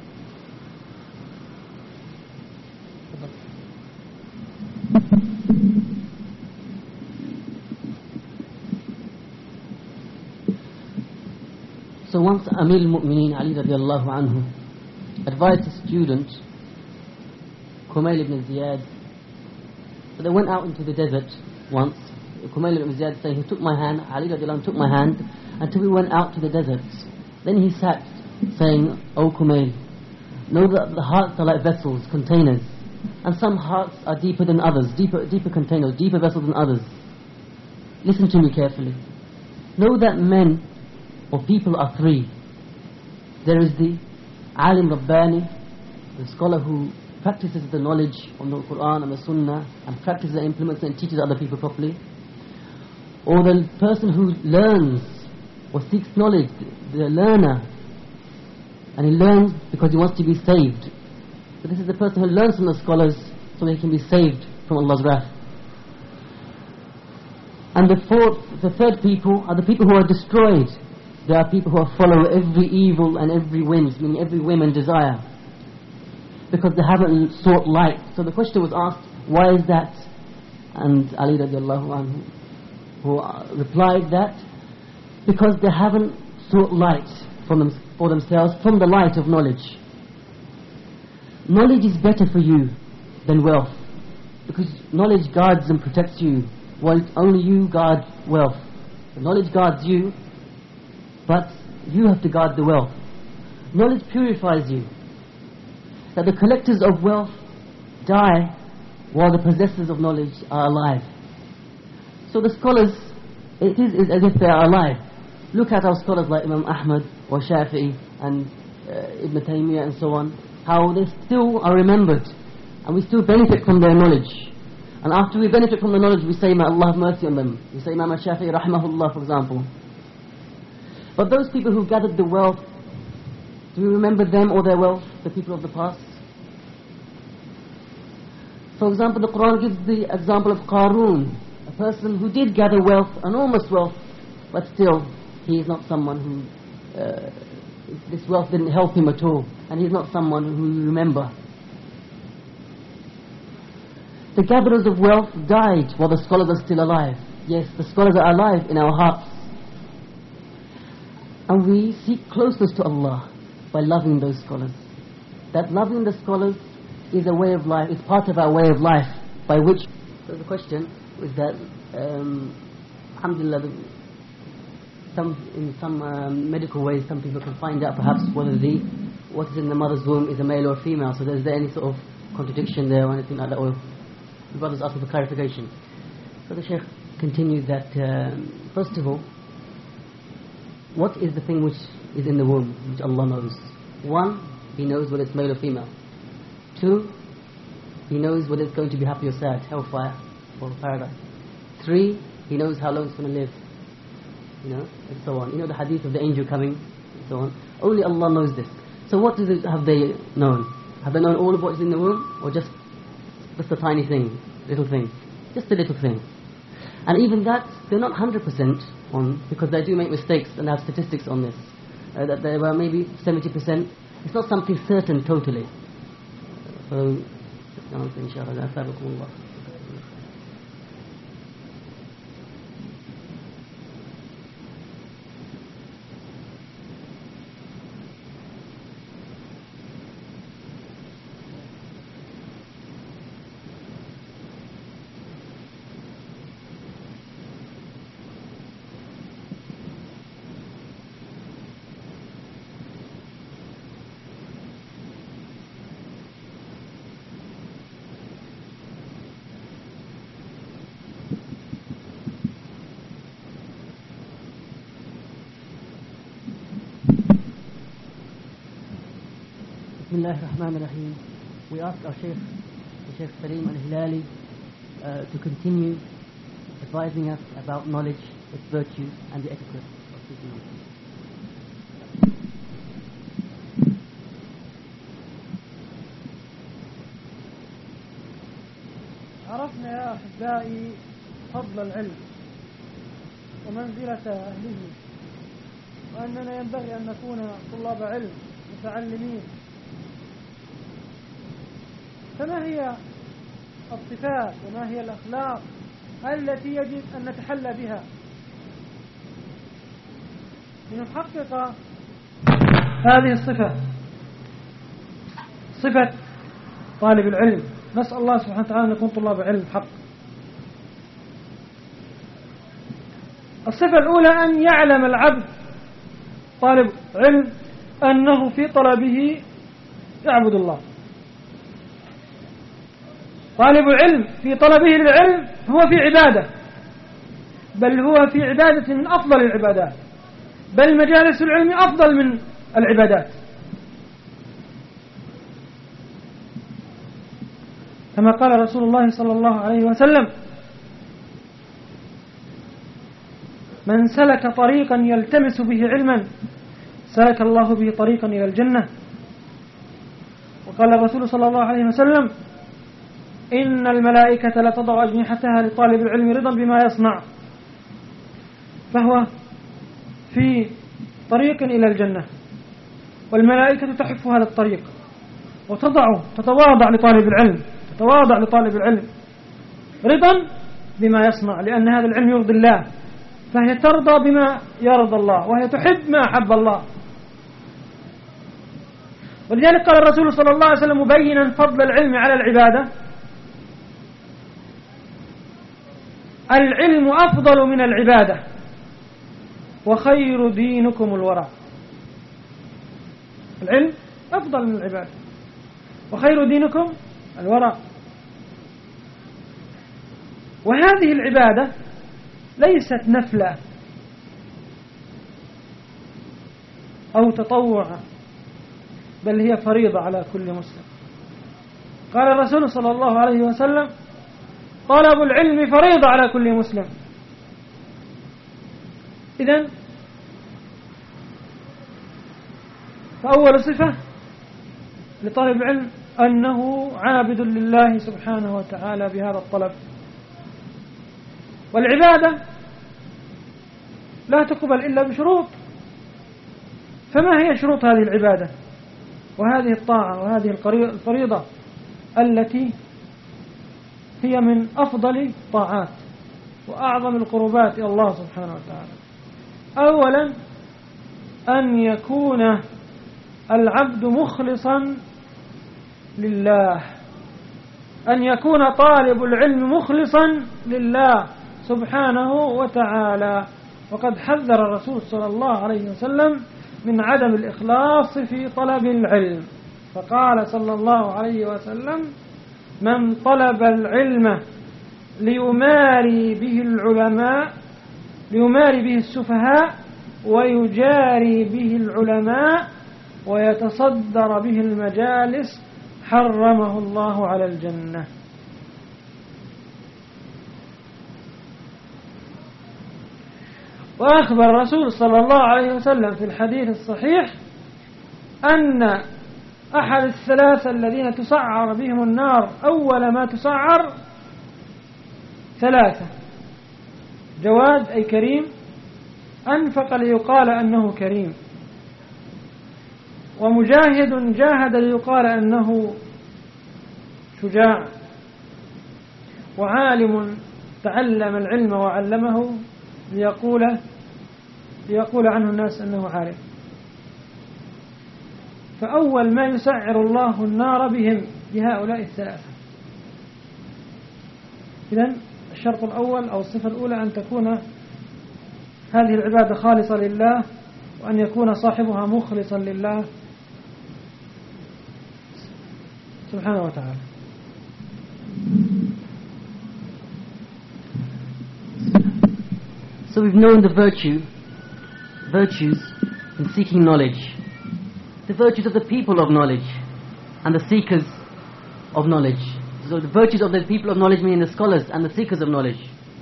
So once Amir al-Mu'mineen Ali radiallahu anhu advised his student Kumail ibn Ziyad. So they went out into the desert once. Kumail ibn Ziyad saying, he took my hand, Ali radiallahu anhu took my hand until we went out to the desert. Then he sat saying, O Kumail, know that the hearts are like vessels, containers, and some hearts are deeper than others, deeper, deeper containers, deeper vessels than others. Listen to me carefully. Know that men or people are three. There is the Alim Rabbani, the scholar who practices the knowledge of the Quran and the Sunnah and practices and implements and teaches other people properly. Or the person who learns or seeks knowledge, the learner, and he learns because he wants to be saved. So this is the person who learns from the scholars so that he can be saved from Allah's wrath. And the fourth, the third people are the people who are destroyed. There are people who follow every evil and every whim, meaning every whim and desire, because they haven't sought light. So the question was asked, why is that? And Ali radiallahu anhu who replied that because they haven't sought light from them, for themselves from the light of knowledge. Knowledge is better for you than wealth, because knowledge guards and protects you, while only you guard wealth. The knowledge guards you, but you have to guard the wealth. Knowledge purifies you. That the collectors of wealth die while the possessors of knowledge are alive. So the scholars, it is, is as if they are alive. Look at our scholars like Imam Ahmad or Shafi'i and uh, Ibn Taymiyyah and so on, how they still are remembered and we still benefit from their knowledge. And after we benefit from the knowledge, we say, may Allah have mercy on them. We say Imam Shafi'i rahimahullah, for example. But those people who gathered the wealth, do we remember them or their wealth, the people of the past? For example, the Quran gives the example of Qarun, a person who did gather wealth, enormous wealth, but still he is not someone who, uh, this wealth didn't help him at all, and he is not someone who you remember. The gatherers of wealth died while the scholars are still alive. Yes, the scholars are alive in our hearts. And we seek closeness to Allah by loving those scholars. That loving the scholars is a way of life, is part of our way of life, by which... So the question is that, um, alhamdulillah, the, some, in some um, medical ways, some people can find out perhaps whether the, what is in the mother's womb is a male or a female. So is there any sort of contradiction there or anything like that? Or the brothers asking for clarification. So the Shaykh continued that, um, first of all, what is the thing which is in the womb, which Allah knows? One, He knows whether it's male or female. Two, He knows whether it's going to be happy or sad, hellfire or paradise. Three, He knows how long it's going to live, you know, and so on. You know the hadith of the angel coming, and so on. Only Allah knows this. So what is it, have they known? Have they known all of what is in the womb, or just just a tiny thing, little thing, just a little thing? And even that, they're not one hundred percent on, because they do make mistakes and have statistics on this. Uh, that there were maybe seventy percent. It's not something certain totally. So, inshallah, Allah. Bismillah ar-Rahman ar-Rahim. We ask our Shaykh, Shaykh Salim al-Hilali, uh, to continue advising us about knowledge, its virtues, and the etiquette of seeking knowledge. عرفنا يا أحبائي فضل العلم ومنزلة أهله، وأننا ينبغي أن نكون طلاب علم متعلمين. فما هي الصفات وما هي الأخلاق التي يجب أن نتحلى بها لنحقق هذه الصفة، صفة طالب العلم؟ نسأل الله سبحانه وتعالى أن نكون طلاب علم حق. الصفة الأولى أن يعلم العبد طالب علم أنه في طلبه يعبد الله. طالب العلم في طلبه للعلم هو في عبادة، بل هو في عبادة من أفضل العبادات، بل مجالس العلم أفضل من العبادات، كما قال رسول الله صلى الله عليه وسلم: من سلك طريقا يلتمس به علما سلك الله به طريقا إلى الجنة. وقال الرسول صلى الله عليه وسلم: إن الملائكة لتضع أجنحتها لطالب العلم رضا بما يصنع، فهو في طريق إلى الجنة، والملائكة تحف هذا الطريق وتضع تتواضع لطالب العلم تتواضع لطالب العلم رضا بما يصنع، لأن هذا العلم يرضي الله، فهي ترضى بما يرضى الله، وهي تحب ما أحب الله. ولذلك قال الرسول صلى الله عليه وسلم مبينا فضل العلم على العبادة: العلم أفضل من العبادة وخير دينكم الورع. العلم أفضل من العبادة وخير دينكم الورع. وهذه العبادة ليست نفلة أو تطوع، بل هي فريضة على كل مسلم. قال الرسول صلى الله عليه وسلم: طلب العلم فريضة على كل مسلم. إذن فأول صفة لطالب العلم أنه عابد لله سبحانه وتعالى بهذا الطلب. والعبادة لا تقبل إلا بشروط، فما هي شروط هذه العبادة وهذه الطاعة وهذه الفريضة التي هي من أفضل الطاعات وأعظم القربات إلى الله سبحانه وتعالى؟ أولا أن يكون العبد مخلصا لله، أن يكون طالب العلم مخلصا لله سبحانه وتعالى. وقد حذر الرسول صلى الله عليه وسلم من عدم الإخلاص في طلب العلم، فقال صلى الله عليه وسلم: من طلب العلم ليماري به العلماء ليماري به السفهاء ويجاري به العلماء ويتصدر به المجالس حرمه الله على الجنة. وأخبر الرسول صلى الله عليه وسلم في الحديث الصحيح أن أحد الثلاثة الذين تسعر بهم النار أول ما تسعر ثلاثة: جواد أي كريم، أنفق ليقال أنه كريم، ومجاهد جاهد ليقال أنه شجاع، وعالم تعلم العلم وعلمه ليقول ليقول عنه الناس أنه عالم. فأول ما يسعر الله النار بهم بهؤلاء الثلاثة. إذن الشرط الأول أو الصفة الأولى أن تكون هذه العبادة خالصة لله، وأن يكون صاحبها مخلصا لله سبحانه وتعالى. So we've known the virtue, virtues in seeking knowledge, the virtues of the people of knowledge and the seekers of knowledge. So the virtues of the people of knowledge meaning the scholars and the seekers of knowledge.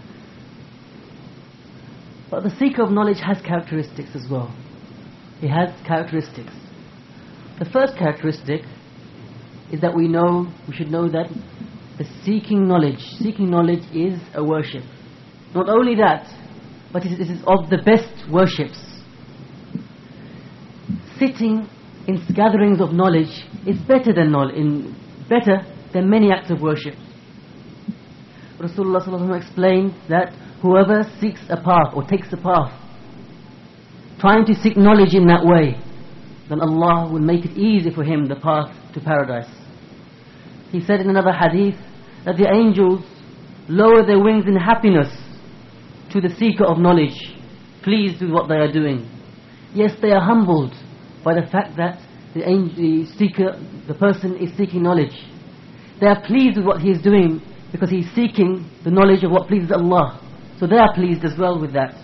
But the seeker of knowledge has characteristics as well. He has characteristics. The first characteristic is that we know, we should know that the seeking knowledge, seeking knowledge is a worship. Not only that, but it is of the best worships. Sitting in gatherings of knowledge is better than in better than many acts of worship. Rasulullah sallallahu alaihi wasallam explained that whoever seeks a path or takes a path, trying to seek knowledge in that way, then Allah will make it easy for him the path to paradise. He said in another hadith that the angels lower their wings in happiness to the seeker of knowledge, pleased with what they are doing. Yes, they are humbled by the fact that the, angel, the seeker, the person is seeking knowledge. They are pleased with what he is doing because he is seeking the knowledge of what pleases Allah. So they are pleased as well with that.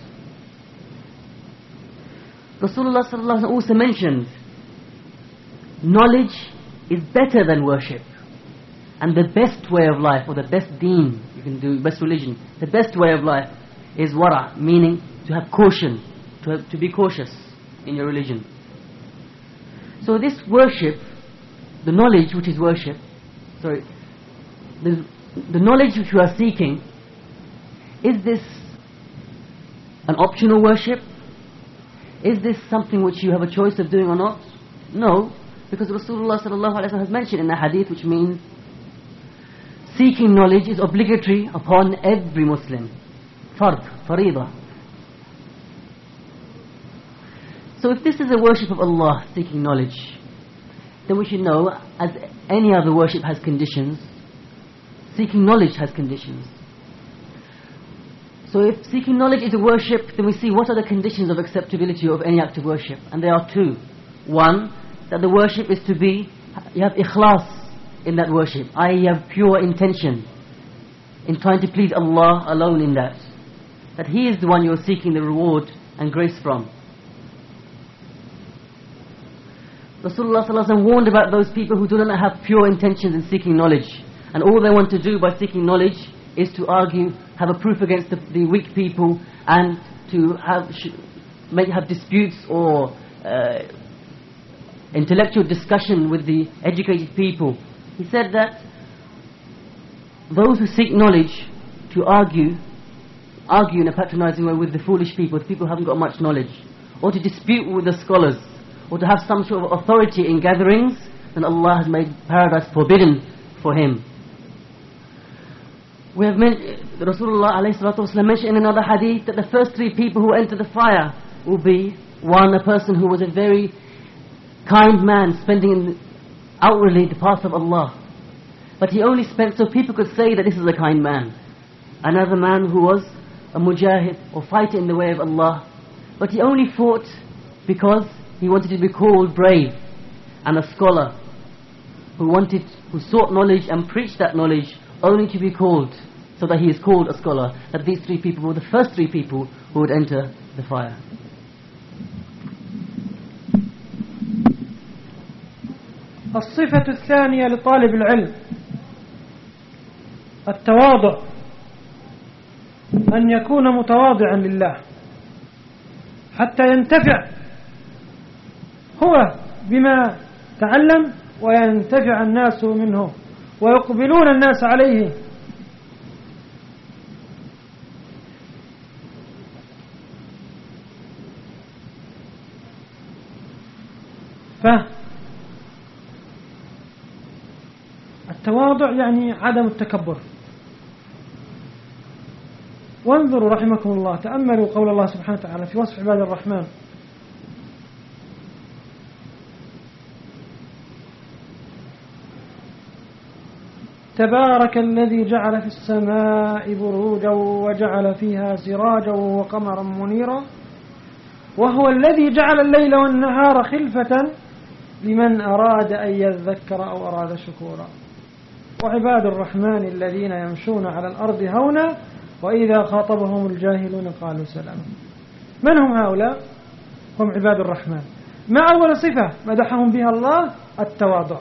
Rasulullah sallallahu alaihi wasallam also mentioned knowledge is better than worship, and the best way of life, or the best deen you can do, best religion, the best way of life is wara, meaning to have caution, to have, to be cautious in your religion. So this worship, the knowledge which is worship, sorry, the, the knowledge which you are seeking, is this an optional worship? Is this something which you have a choice of doing or not? No, because Rasulullah sallallahu alaihi wasallam has mentioned in a hadith, which means seeking knowledge is obligatory upon every Muslim. Fard, farida. So if this is a worship of Allah, seeking knowledge, then we should know, as any other worship has conditions, seeking knowledge has conditions. So if seeking knowledge is a worship, then we see what are the conditions of acceptability of any act of worship. And there are two. One, that the worship is to be, you have ikhlas in that worship, that is you have pure intention in trying to please Allah alone in that. That He is the one you are seeking the reward and grace from. Rasulullah sallallahu alaihi wasallam warned about those people who do not have pure intentions in seeking knowledge, and all they want to do by seeking knowledge is to argue, have a proof against the, the weak people, and to have sh make have disputes or uh, intellectual discussion with the educated people. He said that those who seek knowledge to argue argue in a patronizing way with the foolish people, the people who haven't got much knowledge, or to dispute with the scholars, or to have some sort of authority in gatherings, then Allah has made paradise forbidden for him. We have mentioned, Rasulullah alayhi salatu wasallam mentioned in another hadith that the first three people who enter the fire will be, one, a person who was a very kind man, spending in, outwardly the path of Allah, but he only spent so people could say that this is a kind man. Another man who was a mujahid, or fighter in the way of Allah, but he only fought because he wanted to be called brave, and a scholar who wanted, who sought knowledge and preached that knowledge only to be called, so that he is called a scholar. That these three people were the first three people who would enter the fire. الصفة الثانية لطالب العلم التواضع، أن يكون متواضعا لله حتى ينتفع هو بما تعلم وينتفع الناس منه ويقبلون الناس عليه. فالتواضع يعني عدم التكبر. وانظروا رحمكم الله، تأملوا قول الله سبحانه وتعالى في وصف عباد الرحمن: تبارك الذي جعل في السماء بروجا وجعل فيها سراجا وقمرا منيرا وهو الذي جعل الليل والنهار خلفة لمن أراد أن يذكر أو أراد شكورا. وعباد الرحمن الذين يمشون على الأرض هونا وإذا خاطبهم الجاهلون قالوا سلاما. من هم هؤلاء؟ هم عباد الرحمن. ما أول صفة مدحهم بها الله؟ التواضع.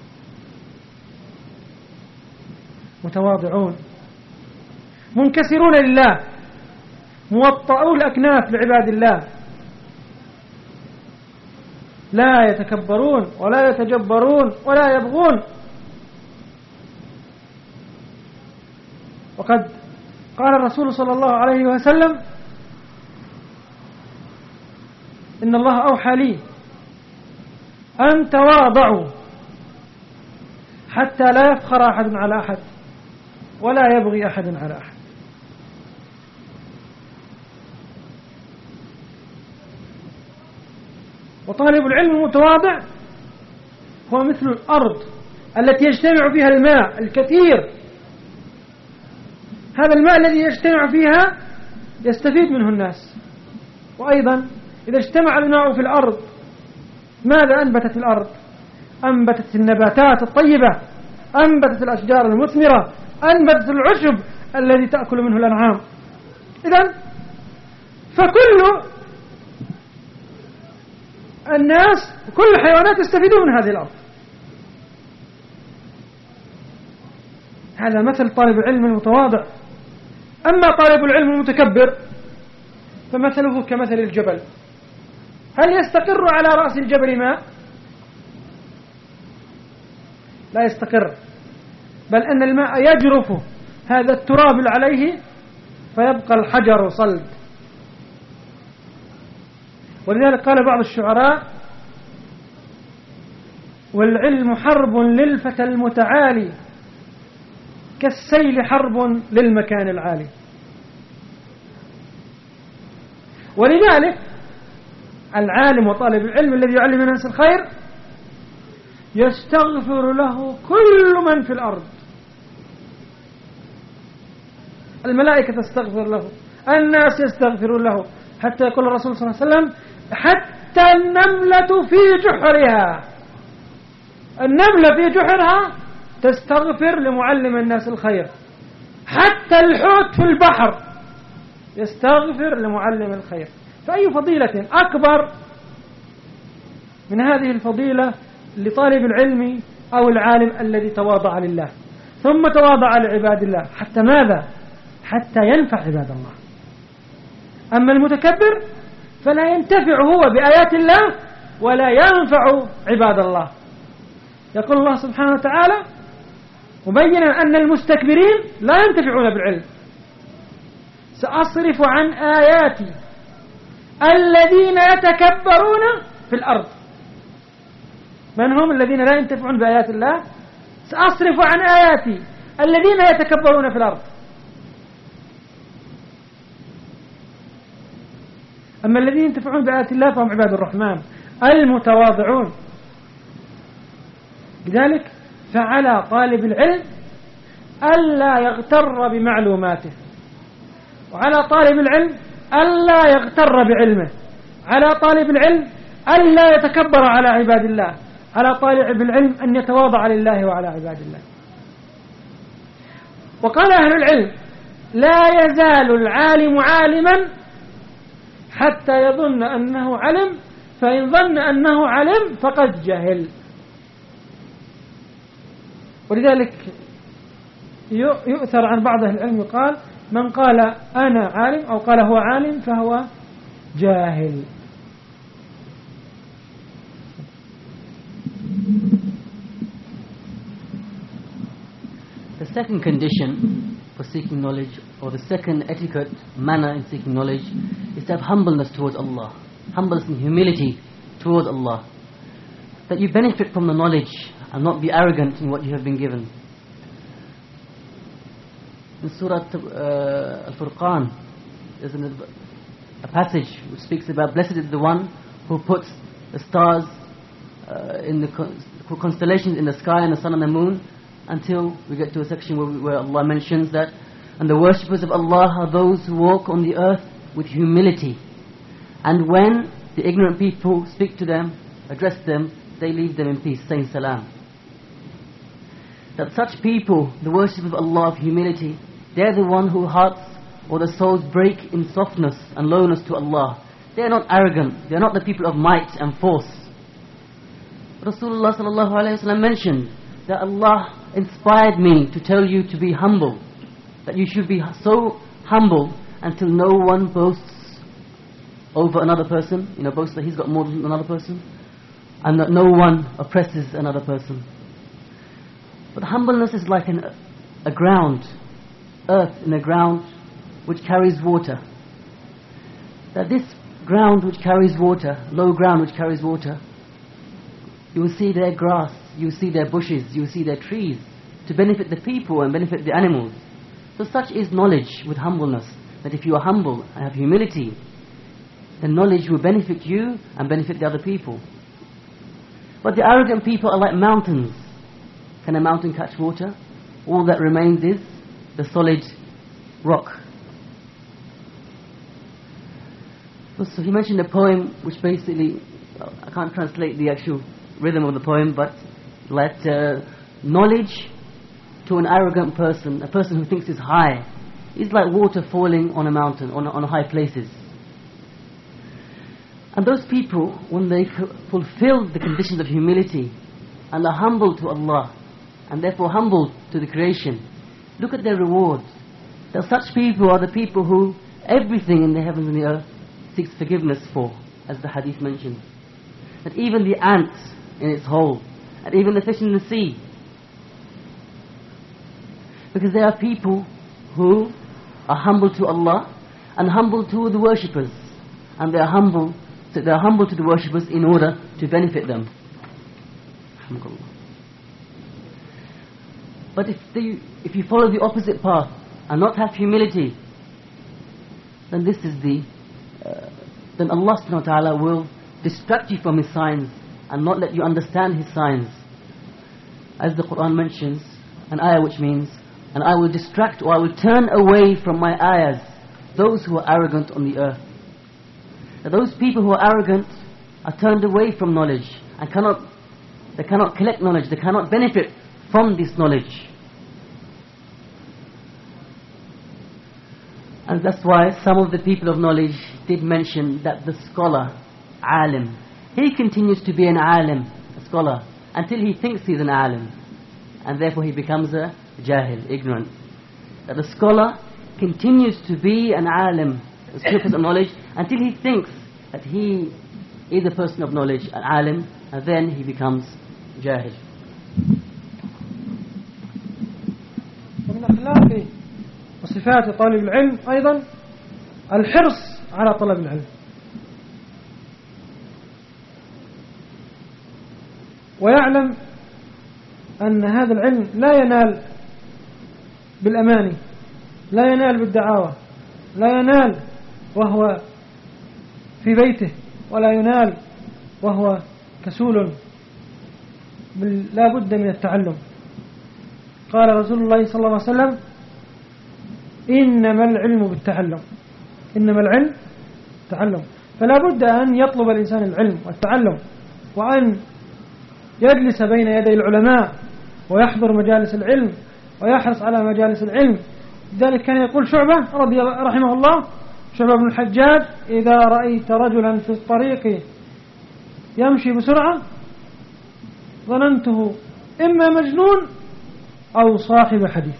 متواضعون منكسرون لله، موطئوا الأكناف لعباد الله، لا يتكبرون ولا يتجبرون ولا يبغون. وقد قال الرسول صلى الله عليه وسلم: إن الله أوحى لي أن تواضعوا حتى لا يفخر أحد على أحد ولا يبغي أحد على أحد. وطالب العلم المتواضع هو مثل الأرض التي يجتمع فيها الماء الكثير. هذا الماء الذي يجتمع فيها يستفيد منه الناس. وأيضا إذا اجتمع الماء في الأرض ماذا أنبتت الأرض؟ أنبتت النباتات الطيبة، أنبتت الأشجار المثمرة، أنبتت العشب الذي تأكل منه الأنعام. إذن فكل الناس كل الحيوانات يستفيدون من هذه الأرض. هذا مثل طالب العلم المتواضع. أما طالب العلم المتكبر فمثله كمثل الجبل. هل يستقر على رأس الجبل ماء؟ لا يستقر، بل أن الماء يجرف هذا التراب عليه فيبقى الحجر صلد. ولذلك قال بعض الشعراء: والعلم حرب للفتى المتعالي كالسيل حرب للمكان العالي. ولذلك العالم وطالب العلم الذي يعلم الناس الخير يستغفر له كل من في الأرض. الملائكة تستغفر له، الناس يستغفرون له، حتى يقول الرسول صلى الله عليه وسلم: حتى النملة في جحرها، النملة في جحرها تستغفر لمعلم الناس الخير، حتى الحوت في البحر يستغفر لمعلم الخير. فأي فضيلة أكبر من هذه الفضيلة لطالب العلم أو العالم الذي تواضع لله ثم تواضع لعباد الله، حتى ماذا؟ حتى ينفع عباد الله. أما المتكبر فلا ينتفع هو بآيات الله ولا ينفع عباد الله. يقول الله سبحانه وتعالى مبينا أن المستكبرين لا ينتفعون بالعلم: سأصرف عن آياتي الذين يتكبرون في الأرض. من هم الذين لا ينتفعون بآيات الله؟ سأصرف عن آياتي الذين يتكبرون في الأرض. أما الذين ينتفعون بآيات الله فهم عباد الرحمن المتواضعون. لذلك فعلى طالب العلم ألا يغتر بمعلوماته، وعلى طالب العلم ألا يغتر بعلمه، على طالب العلم ألا يتكبر على عباد الله، على طالب العلم أن يتواضع لله وعلى عباد الله. وقال أهل العلم: لا يزال العالم عالما حتى يظن أنه علم، فإن ظن أنه علم فقد جهل. ولذلك يؤثر عن بعض أهل العلم يقال: من قال أنا عالم أو قال هو عالم فهو جاهل. The second condition for seeking knowledge, or the second etiquette, manner in seeking knowledge, is to have humbleness towards Allah. Humbleness and humility towards Allah. That you benefit from the knowledge and not be arrogant in what you have been given. In Surah uh, Al-Furqan, there's an, a passage which speaks about blessed is the one who puts the stars uh, in the con- constellations in the sky and the sun and the moon, until we get to a section where, we, where Allah mentions that, and the worshippers of Allah are those who walk on the earth with humility, and when the ignorant people speak to them, address them, they leave them in peace, saying salam. That such people, the worship of Allah of humility, they're the one whose hearts or the souls break in softness and lowness to Allah. They are not arrogant, they are not the people of might and force. Rasulullah sallallahu alayhi wa sallam mentioned that Allah inspired me to tell you to be humble, that you should be so humble until no one boasts over another person, you know, boasts that he's got more than another person, and that no one oppresses another person. But humbleness is like an, a ground, earth in a ground which carries water. That this ground which carries water, low ground which carries water, you will see their grass, you will see their bushes, you will see their trees, to benefit the people and benefit the animals. So such is knowledge with humbleness, that if you are humble and have humility, then knowledge will benefit you and benefit the other people. But the arrogant people are like mountains. Can a mountain catch water? All that remains is the solid rock. So he mentioned a poem which basically, I can't translate the actual rhythm of the poem, but let uh, knowledge to an arrogant person, a person who thinks is high, is like water falling on a mountain, on, on high places. And those people, when they fulfill the conditions of humility and are humble to Allah, and therefore humble to the creation, look at their rewards. That such people are the people who everything in the heavens and the earth seeks forgiveness for, as the hadith mentions. That even the ant in its hole, and even the fish in the sea. Because there are people who are humble to Allah and humble to the worshippers, and they are humble to, they are humble to the worshippers in order to benefit them. But if, they, if you follow the opposite path and not have humility, then this is the uh, then Allah subhanahu wa ta'ala will distract you from His signs and not let you understand His signs. As the Quran mentions, an ayah which means, and I will distract or I will turn away from my ayahs those who are arrogant on the earth. Now those people who are arrogant are turned away from knowledge and cannot, they cannot collect knowledge, they cannot benefit from this knowledge. And that's why some of the people of knowledge did mention that the scholar, alim, he continues to be an alim, a scholar, until he thinks he's an alim, and therefore he becomes a jahil, ignorant. That the scholar continues to be an alim, a person of knowledge, until he thinks that he is a person of knowledge, an alim, and then he becomes jahil. ومن أخلاق وصفات طالب العلم أيضا الحرص على طلب العلم، ويعلم أن هذا العلم لا ينال بالأماني، لا ينال بالدعاوى، لا ينال وهو في بيته، ولا ينال وهو كسول، بل لا بد من التعلم. قال رسول الله صلى الله عليه وسلم: إنما العلم بالتعلم، إنما العلم تعلم. فلا بد أن يطلب الإنسان العلم والتعلم، وأن يجلس بين يدي العلماء ويحضر مجالس العلم ويحرص على مجالس العلم. لذلك كان يقول شعبة رضي رحمه الله، شعبة بن الحجاج: إذا رأيت رجلا في الطريق يمشي بسرعة ظننته إما مجنون أو صاحب حديث.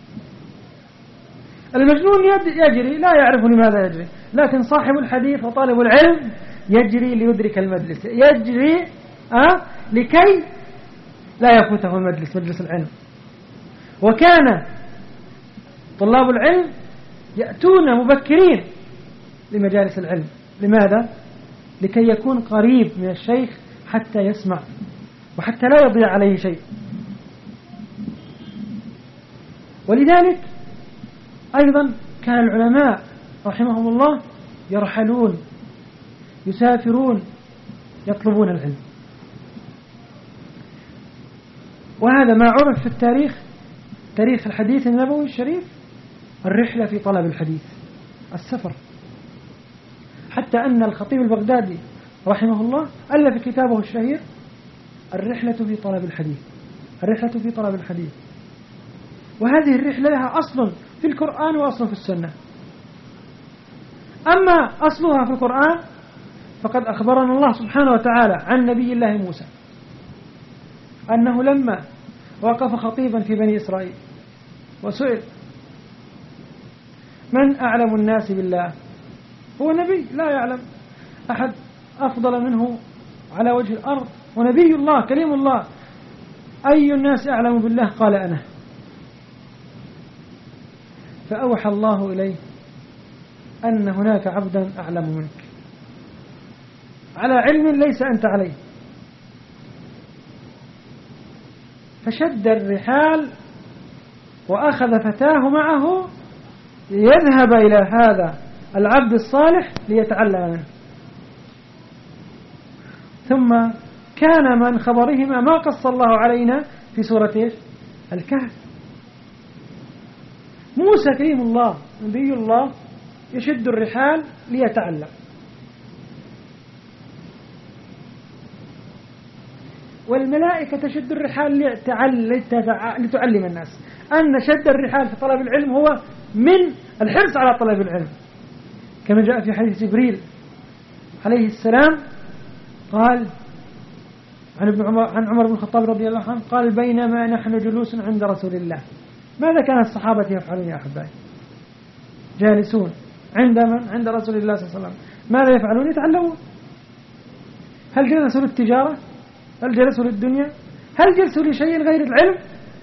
المجنون يجري لا يعرف لماذا يجري، لكن صاحب الحديث وطالب العلم يجري ليدرك المجلس، يجري أه لكي لا يفوته المجلس، مجلس العلم. وكان طلاب العلم يأتون مبكرين لمجالس العلم. لماذا؟ لكي يكون قريب من الشيخ حتى يسمع وحتى لا يضيع عليه شيء. ولذلك أيضا كان العلماء رحمهم الله يرحلون يسافرون يطلبون العلم. وهذا ما عرف في التاريخ، تاريخ الحديث النبوي الشريف، الرحلة في طلب الحديث، السفر. حتى أن الخطيب البغدادي رحمه الله ألف كتابه الشهير الرحلة في طلب الحديث، الرحلة في طلب الحديث. وهذه الرحلة لها أصل في القرآن وأصل في السنة. أما أصلها في القرآن فقد أخبرنا الله سبحانه وتعالى عن نبي الله موسى أنه لما وقف خطيبا في بني إسرائيل وسئل من أعلم الناس بالله، هو نبي لا يعلم أحد أفضل منه على وجه الأرض، ونبي الله كليم الله، أي الناس أعلم بالله؟ قال أنا. فأوحى الله إليه أن هناك عبدا أعلم منك على علم ليس أنت عليه. فشد الرحال وأخذ فتاه معه ليذهب إلى هذا العبد الصالح ليتعلم منه. ثم كان من خبرهما ما قص الله علينا في سورة الكهف. موسى كريم الله نبي الله يشد الرحال ليتعلم، والملائكة تشد الرحال لتعلم الناس. أن شد الرحال في طلب العلم هو من الحرص على طلب العلم، كما جاء في حديث جبريل عليه السلام قال عن ابن عمر عن عمر بن الخطاب رضي الله عنه قال بينما نحن جلوس عند رسول الله. ماذا كان الصحابة يفعلون يا أحبائي؟ جالسون عند من؟ عند رسول الله صلى الله عليه وسلم. ماذا يفعلون؟ يتعلمون. هل جلسوا للتجارة؟ هل جلسوا للدنيا؟ هل جلسوا لشيء غير العلم؟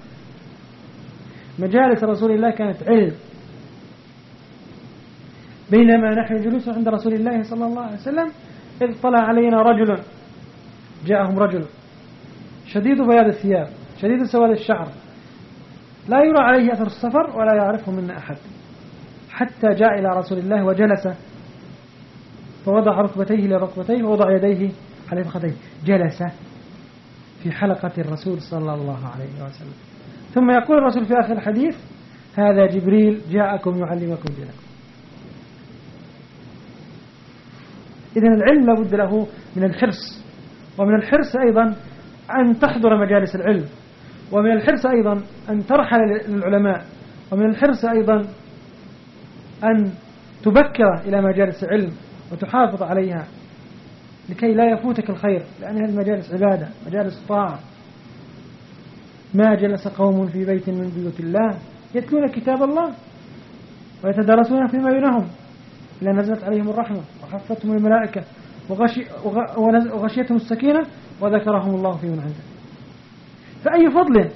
مجالس رسول الله كانت علم. بينما نحن جلوس عند رسول الله صلى الله عليه وسلم إذ طلع علينا رجل، جاءهم رجل شديد بياض الثياب شديد سواد الشعر لا يرى عليه أثر السفر ولا يعرفه منا أحد، حتى جاء إلى رسول الله وجلس فوضع ركبتيه لركبتيه ووضع يديه على فخذيه، جلس في حلقة الرسول صلى الله عليه وسلم. ثم يقول الرسول في آخر الحديث هذا جبريل جاءكم يعلمكم دينكم. إذن العلم لابد له من الحرص، ومن الحرص أيضا أن تحضر مجالس العلم، ومن الحرص أيضا أن ترحل للعلماء، ومن الحرص أيضا أن تبكر إلى مجالس العلم وتحافظ عليها لكي لا يفوتك الخير، لأن هذه المجالس عبادة، مجالس طاعة. ما جلس قوم في بيت من بيوت الله يتلون كتاب الله ويتدارسون فيما بينهم إلا نزلت عليهم الرحمة وحفتهم الملائكة وغشي وغشيتهم السكينة وذكرهم الله في من عنده. فأي فضل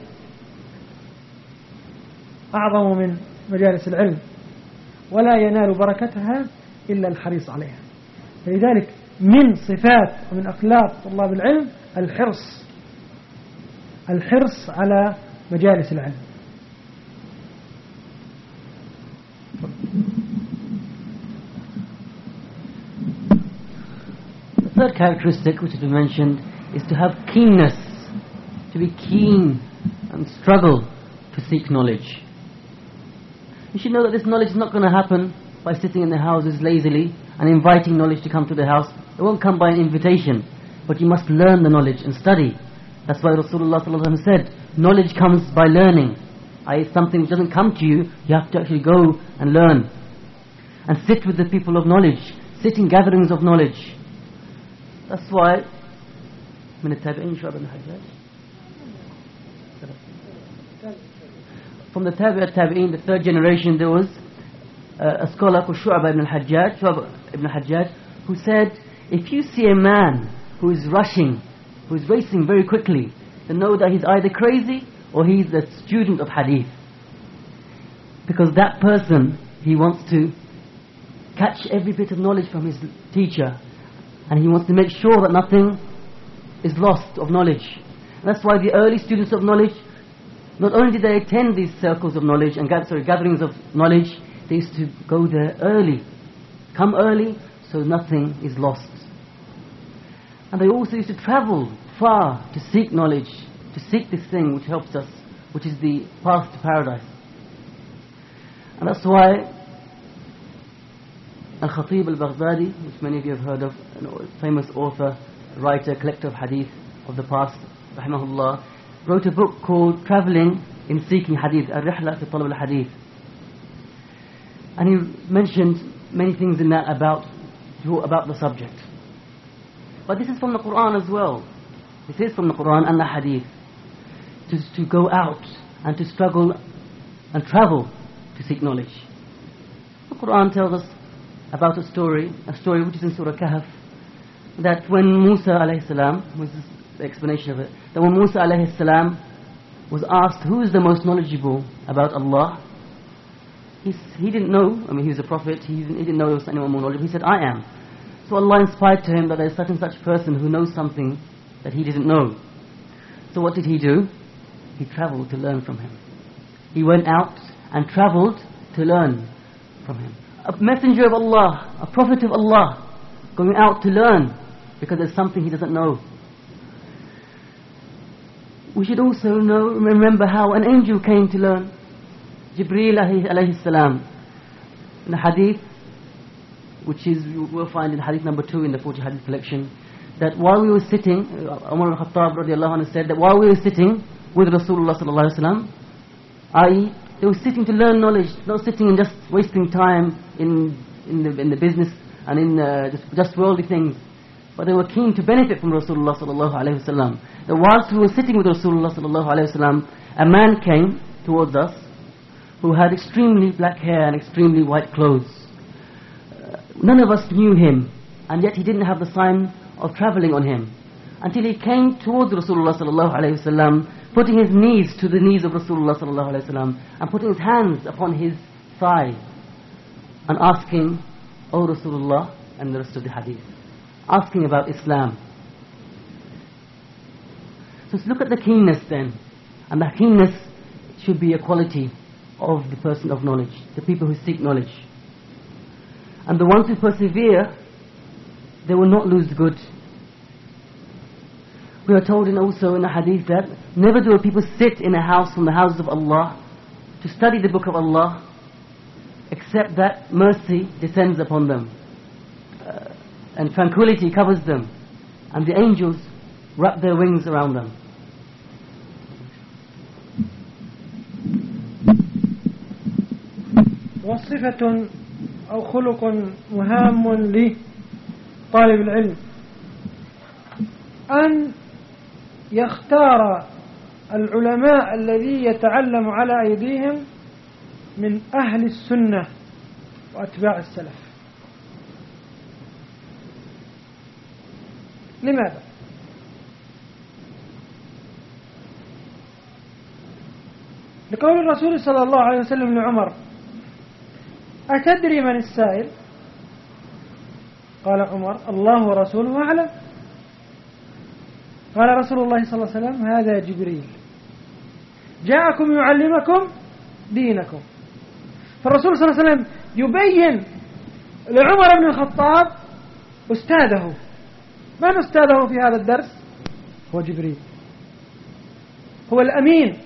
أعظم من مجالس العلم، ولا ينال بركتها إلا الحريص عليها. فلذلك من صفات ومن أخلاق طلاب العلم الحرص الحرص على مجالس العلم. The third characteristic which has been mentioned is to have keenness, to be keen and struggle to seek knowledge. You should know that this knowledge is not going to happen by sitting in the houses lazily and inviting knowledge to come to the house. It won't come by an invitation, but you must learn the knowledge and study. That's why Rasulullah sallallahu alaihi wasallam said, knowledge comes by learning. that is something which doesn't come to you, you have to actually go and learn. And sit with the people of knowledge, sit in gatherings of knowledge. That's why من التابعين شعبة بن الحجاج. From the Tabi'at Tabi'in, the third generation, there was uh, a scholar called Shu'bah ibn al-Hajjaj, Shu'bah ibn al-Hajjaj, who said, if you see a man who is rushing, who is racing very quickly, then know that he's either crazy or he's a student of hadith. Because that person, he wants to catch every bit of knowledge from his teacher, and he wants to make sure that nothing is lost of knowledge. And that's why the early students of knowledge, not only did they attend these circles of knowledge and sorry, gatherings of knowledge, they used to go there early. Come early so nothing is lost. And they also used to travel far to seek knowledge, to seek this thing which helps us, which is the path to paradise. And that's why Al-Khatib Al-Baghdadi, which many of you have heard of, a famous author, writer, collector of hadith of the past, rahimahullah, wrote a book called Travelling in Seeking Hadith, Al-Rihla fi Talab Al-Hadith. And he mentioned many things in that about, about the subject. But this is from the Quran as well. This is from the Quran and the Hadith. To, to go out and to struggle and travel to seek knowledge. The Quran tells us about a story, a story which is in Surah Kahf, that when Musa alayhi salam, was the explanation of it, that when Musa alayhi salam was asked who is the most knowledgeable about Allah, he, he didn't know. I mean, he was a prophet, he, he didn't know there was anyone more knowledgeable. He said, I am. So Allah inspired to him that there is such and such person who knows something that he didn't know. So what did he do? He travelled to learn from him. He went out and travelled to learn from him. A messenger of Allah, a prophet of Allah, going out to learn because there's something he doesn't know. We should also know, remember how an angel came to learn. Jibreel alayhi salam. In the hadith, which is, you will find in hadith number two in the forty hadith collection, that while we were sitting, Umar al-Khattab radiallahu anhu said that while we were sitting with Rasulullah sallallahu alaihi wasallam, that is, they were sitting to learn knowledge, not sitting and just wasting time in in the in the business and in uh, just, just worldly things, but they were keen to benefit from Rasulullah sallallahu alaihi wasallam. That whilst we were sitting with Rasulullah sallallahu alaihi wasallam, a man came towards us who had extremely black hair and extremely white clothes. Uh, none of us knew him, and yet he didn't have the sign of travelling on him, until he came towards Rasulullah sallallahu alaihi wasallam, putting his knees to the knees of Rasulullah sallallahu alaihi wasallam and putting his hands upon his thigh and asking, O Rasulullah, and the rest of the hadith, asking about Islam. So let's look at the keenness then. And the keenness should be a quality of the person of knowledge, the people who seek knowledge. And the ones who persevere, they will not lose good. We are told in also in a hadith that never do people sit in a house from the houses of Allah to study the book of Allah, except that mercy descends upon them uh, and tranquility covers them, and the angels wrap their wings around them. وصفة أو خلق مهام لطالب العلم أن يختار العلماء الذي يتعلم على أيديهم من أهل السنة وأتباع السلف. لماذا؟ لقول الرسول صلى الله عليه وسلم لعمر: أتدري من السائل؟ قال عمر: الله ورسوله أعلم. قال رسول الله صلى الله عليه وسلم: هذا جبريل جاءكم يعلمكم دينكم. فالرسول صلى الله عليه وسلم يبين لعمر بن الخطاب أستاذه. من أستاذه في هذا الدرس؟ هو جبريل، هو الأمين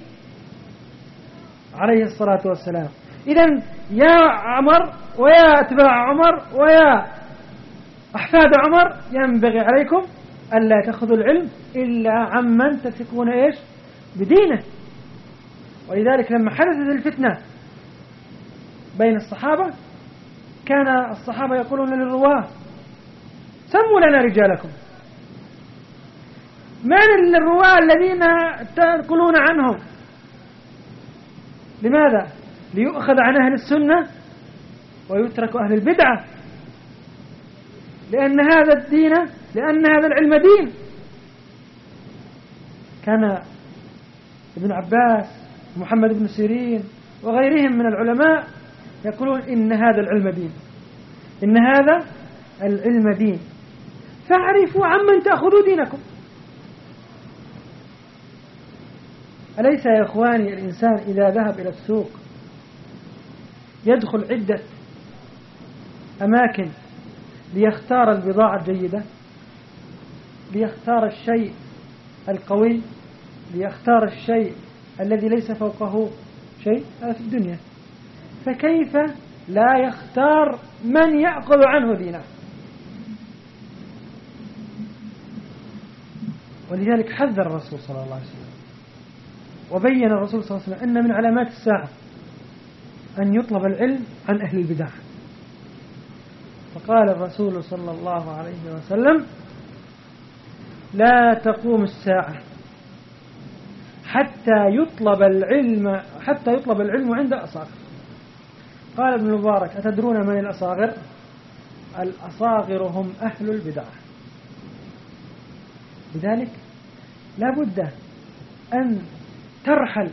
عليه الصلاة والسلام. إذن يا عمر ويا أتباع عمر ويا أحفاد عمر، ينبغي عليكم ألا تأخذوا العلم إلا عمن تثقون إيش بدينه. ولذلك لما حدثت الفتنة بين الصحابة كان الصحابة يقولون للرواه: سموا لنا رجالكم. من الرواه الذين تنقلون عنهم؟ لماذا؟ ليؤخذ عن أهل السنة ويترك أهل البدعة، لأن هذا الدين، لأن هذا العلم دين. كان ابن عباس محمد بن سيرين وغيرهم من العلماء يقولون إن هذا العلم دين، إن هذا العلم دين، فاعرفوا عمن تأخذوا دينكم. أليس يا إخواني الإنسان إذا ذهب إلى السوق يدخل عدة أماكن ليختار البضاعة الجيدة، ليختار الشيء القوي، ليختار الشيء الذي ليس فوقه شيء؟ هذا في الدنيا، فكيف لا يختار من يأخذ عنه دينه؟ ولذلك حذر الرسول صلى الله عليه وسلم وبين الرسول صلى الله عليه وسلم أن من علامات الساعة أن يطلب العلم عن أهل البدع. فقال الرسول صلى الله عليه وسلم: لا تقوم الساعة حتى يطلب العلم حتى يطلب العلم عند أصاغر. قال ابن المبارك: أتدرون من الأصاغر؟ الأصاغر هم أهل البدع. لذلك لا بد أن ترحل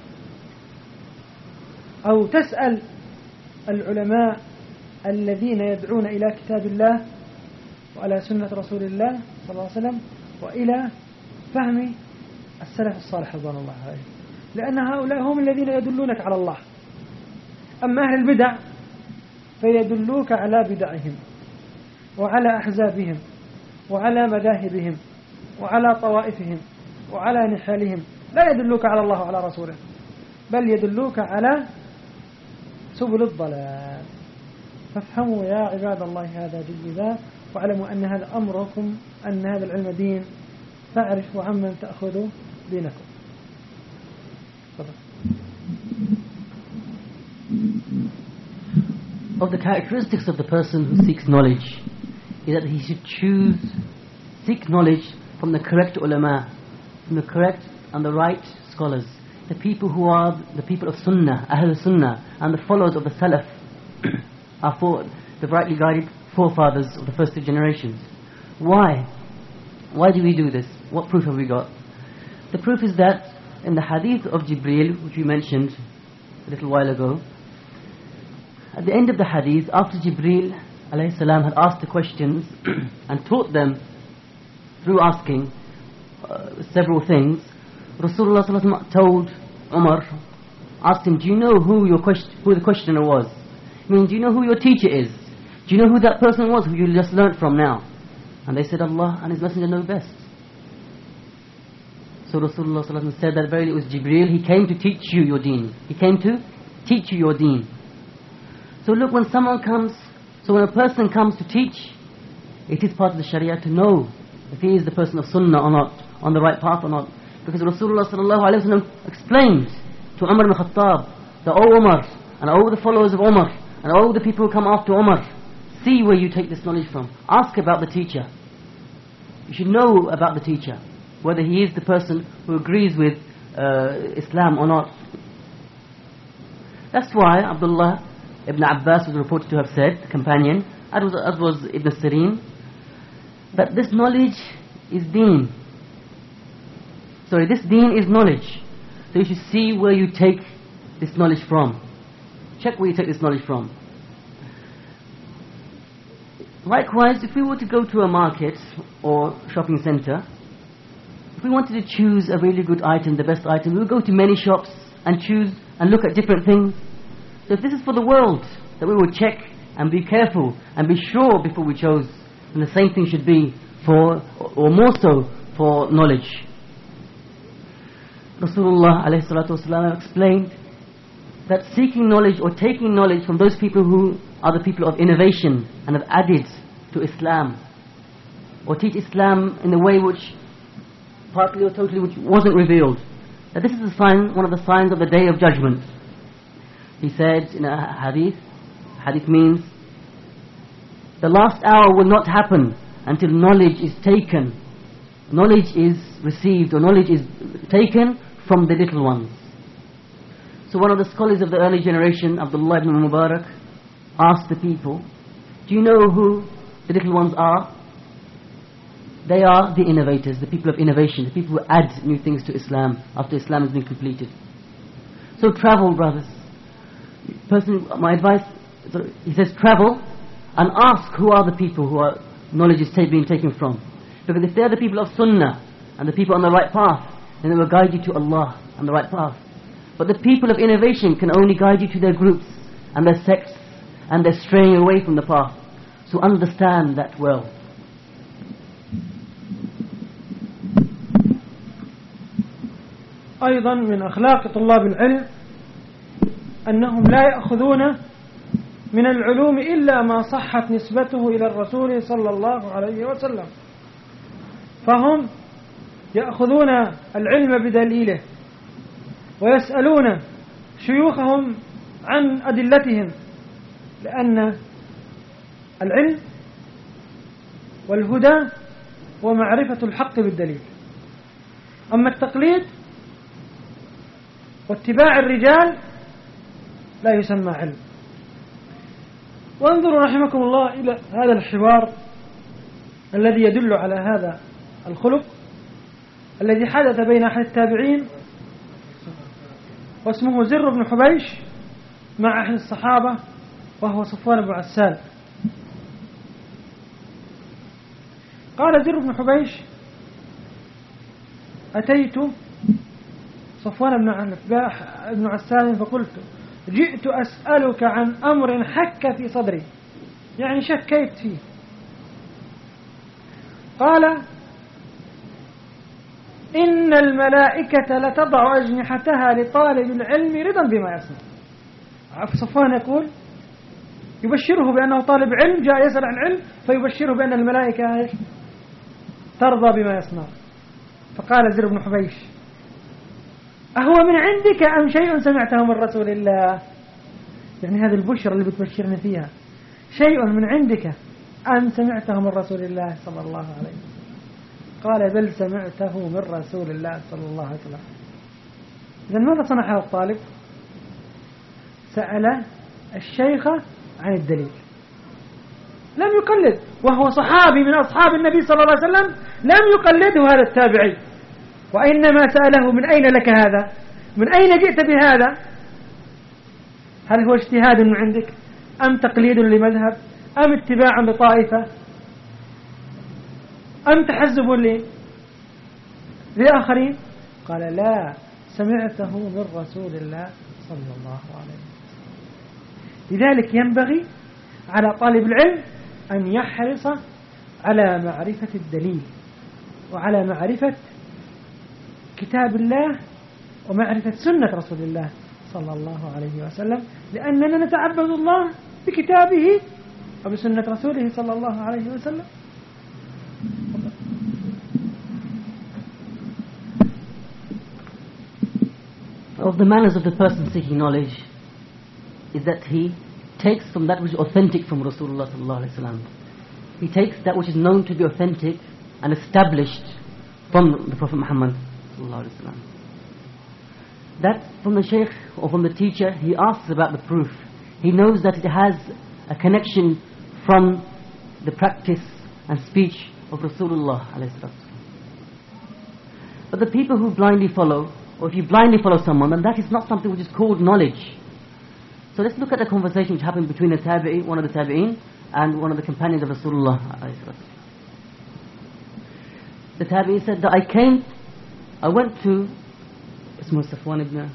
أو تسأل العلماء الذين يدعون إلى كتاب الله وعلى سنة رسول الله صلى الله عليه وسلم وإلى فهم السلف الصالح رضوان الله عليهم، لأن هؤلاء هم الذين يدلونك على الله. أما أهل البدع فيدلوك على بدعهم وعلى أحزابهم وعلى مذاهبهم وعلى طوائفهم وعلى نحالهم، لا يدلوك على الله وعلى رسوله، بل يدلوك على سبل الضلال. فافهموا يا عباد الله هذا جيدا، واعلموا أن هذا أمركم، أن هذا العلم دين، فاعرفوا عمن تأخذوا دينكم. Of the characteristics of the person who seeks knowledge is that he should choose, seek knowledge from the correct ulama, from the correct and the right scholars, the people who are the people of Sunnah, Ahl Sunnah, and the followers of the Salaf, are for the rightly guided forefathers of the first two generations. Why? Why do we do this? What proof have we got? The proof is that in the hadith of Jibreel, which we mentioned a little while ago, at the end of the hadith, after Jibreel alayhi salam had asked the questions and taught them through asking uh, several things, Rasulullah sallallahu alaihi wasallam told Umar, asked him, do you know who your question, who the questioner was? I mean, do you know who your teacher is? Do you know who that person was who you just learnt from now? And they said, Allah and His Messenger know best. So Rasulullah sallallahu alaihi wasallam said that verily it was Jibreel. He came to teach you your deen. He came to teach you your deen. So look, when someone comes, so when a person comes to teach, it is part of the Sharia to know if he is the person of Sunnah or not, on the right path or not. Because Rasulullah sallallahu alaihi wasallam explained to Umar ibn Khattab that, O Umar, and all the followers of Umar, and all the people who come after Umar, see where you take this knowledge from. Ask about the teacher. You should know about the teacher, whether he is the person who agrees with uh, Islam or not. That's why Abdullah ibn Abbas was reported to have said, the companion, as was, as was Ibn Sirin, that this knowledge is deen. Sorry, this deen is knowledge. So you should see where you take this knowledge from. Check where you take this knowledge from. Likewise, if we were to go to a market or shopping center, if we wanted to choose a really good item, the best item, we would go to many shops and choose and look at different things. So if this is for the world, that we would check and be careful and be sure before we chose, and the same thing should be for, or more so, for knowledge. Rasulullah alayhi salatu wasalam explained that seeking knowledge or taking knowledge from those people who are the people of innovation and have added to Islam, or teach Islam in a way which partly or totally which wasn't revealed, that this is a sign, one of the signs of the Day of Judgment. He said in a hadith, hadith means the last hour will not happen until knowledge is taken, knowledge is received, or knowledge is taken from the little ones. So one of the scholars of the early generation, Abdullah ibn Mubarak, asked the people, do you know who the little ones are? They are the innovators, the people of innovation, the people who add new things to Islam after Islam has been completed. So travel, brothers. Person, my advice, he says travel and ask who are the people who are knowledge is being taken from. Because if they are the people of Sunnah and the people on the right path, then they will guide you to Allah and the right path. But the people of innovation can only guide you to their groups and their sects, and they're straying away from the path. So understand that well. أيضا من أخلاق طلاب العلم أنهم لا يأخذون من العلوم إلا ما صحت نسبته إلى الرسول صلى الله عليه وسلم، فهم يأخذون العلم بدليله ويسألون شيوخهم عن أدلتهم، لأن العلم والهدى ومعرفة الحق بالدليل. أما التقليد واتباع الرجال لا يسمى علم. وانظروا رحمكم الله إلى هذا الحوار الذي يدل على هذا الخلق الذي حدث بين أحد التابعين واسمه زر بن حبيش مع أحد الصحابة وهو صفوان بن عسال. قال زر بن حبيش: أتيت صفوان بن عسال فقلت: جئت أسألك عن أمر حك في صدري، يعني شكيت فيه. قال: إن الملائكة لتضع أجنحتها لطالب العلم رضا بما يصنع. صفوان يقول يبشره بأنه طالب علم جاء يسأل عن علم، فيبشره بأن الملائكة ترضى بما يصنع. فقال زر بن حبيش: أهو من عندك أم شيء سمعته من رسول الله؟ يعني هذه البشرى اللي بتبشرني فيها شيء من عندك أم سمعته من رسول الله صلى الله عليه وسلم؟ قال: بل سمعته من رسول الله صلى الله عليه وسلم. إذن ماذا صنع هذا الطالب؟ سأل الشيخ عن الدليل، لم يقلد، وهو صحابي من أصحاب النبي صلى الله عليه وسلم، لم يقلده هذا التابعي، وإنما سأله: من أين لك هذا؟ من أين جئت بهذا؟ هل هو اجتهاد من عندك أم تقليد لمذهب أم اتباع لطائفة أم تحزب لي لآخرين؟ قال: لا، سمعته من رسول الله صلى الله عليه وسلم. لذلك ينبغي على طالب العلم أن يحرص على معرفة الدليل وعلى معرفة كتاب الله ومعرفة سنة رسول الله صلى الله عليه وسلم، لأننا نتعبد الله بكتابه وبسنة رسوله صلى الله عليه وسلم. Of the manners of the person seeking knowledge is that he takes from that which is authentic from Rasulullah sallallahu alaihi wasallam. He takes that which is known to be authentic and established from the Prophet Muhammad sallallahu alaihi wasallam. That from the Shaykh or from the teacher, he asks about the proof. He knows that it has a connection from the practice and speech of Rasulullah alayhi salatu. But the people who blindly follow, or if you blindly follow someone, then that is not something which is called knowledge. So let's look at the conversation which happened between a tabi'i, one of the tabi'in, and one of the companions of Rasulullah alayhi salatu. The tabi'i said that I came, I went to اسمه صفوان ibn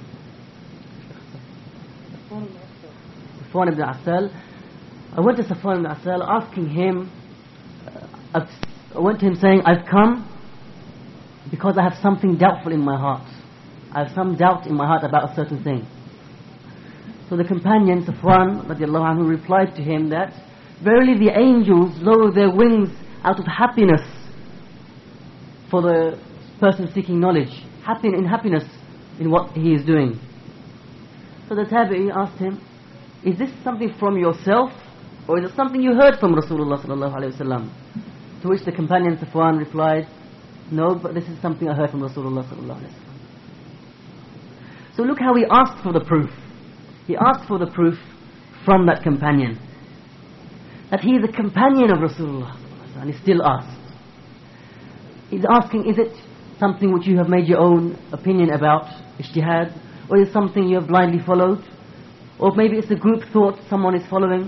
Safwan ibn Asal. I went to Safwan ibn Asal asking him, uh, I went to him saying, I've come because I have something doubtful in my heart. I have some doubt in my heart about a certain thing. So the companion Safwan radiallahu anhu replied to him that verily the angels lower their wings out of happiness for the person seeking knowledge, happy in happiness in what he is doing. So the tabi'i asked him, is this something from yourself or is it something you heard from Rasulullah sallallahu alaihi wasallam? To which the companion Safwan replied, no, but this is something I heard from Rasulullah sallallahu alaihi wasallam. So look how he asked for the proof. He asked for the proof from that companion, that he is a companion of Rasulullah, and he still asked. He's asking, is it something which you have made your own opinion about, ijtihad, or is it something you have blindly followed? Or maybe it's a group thought someone is following.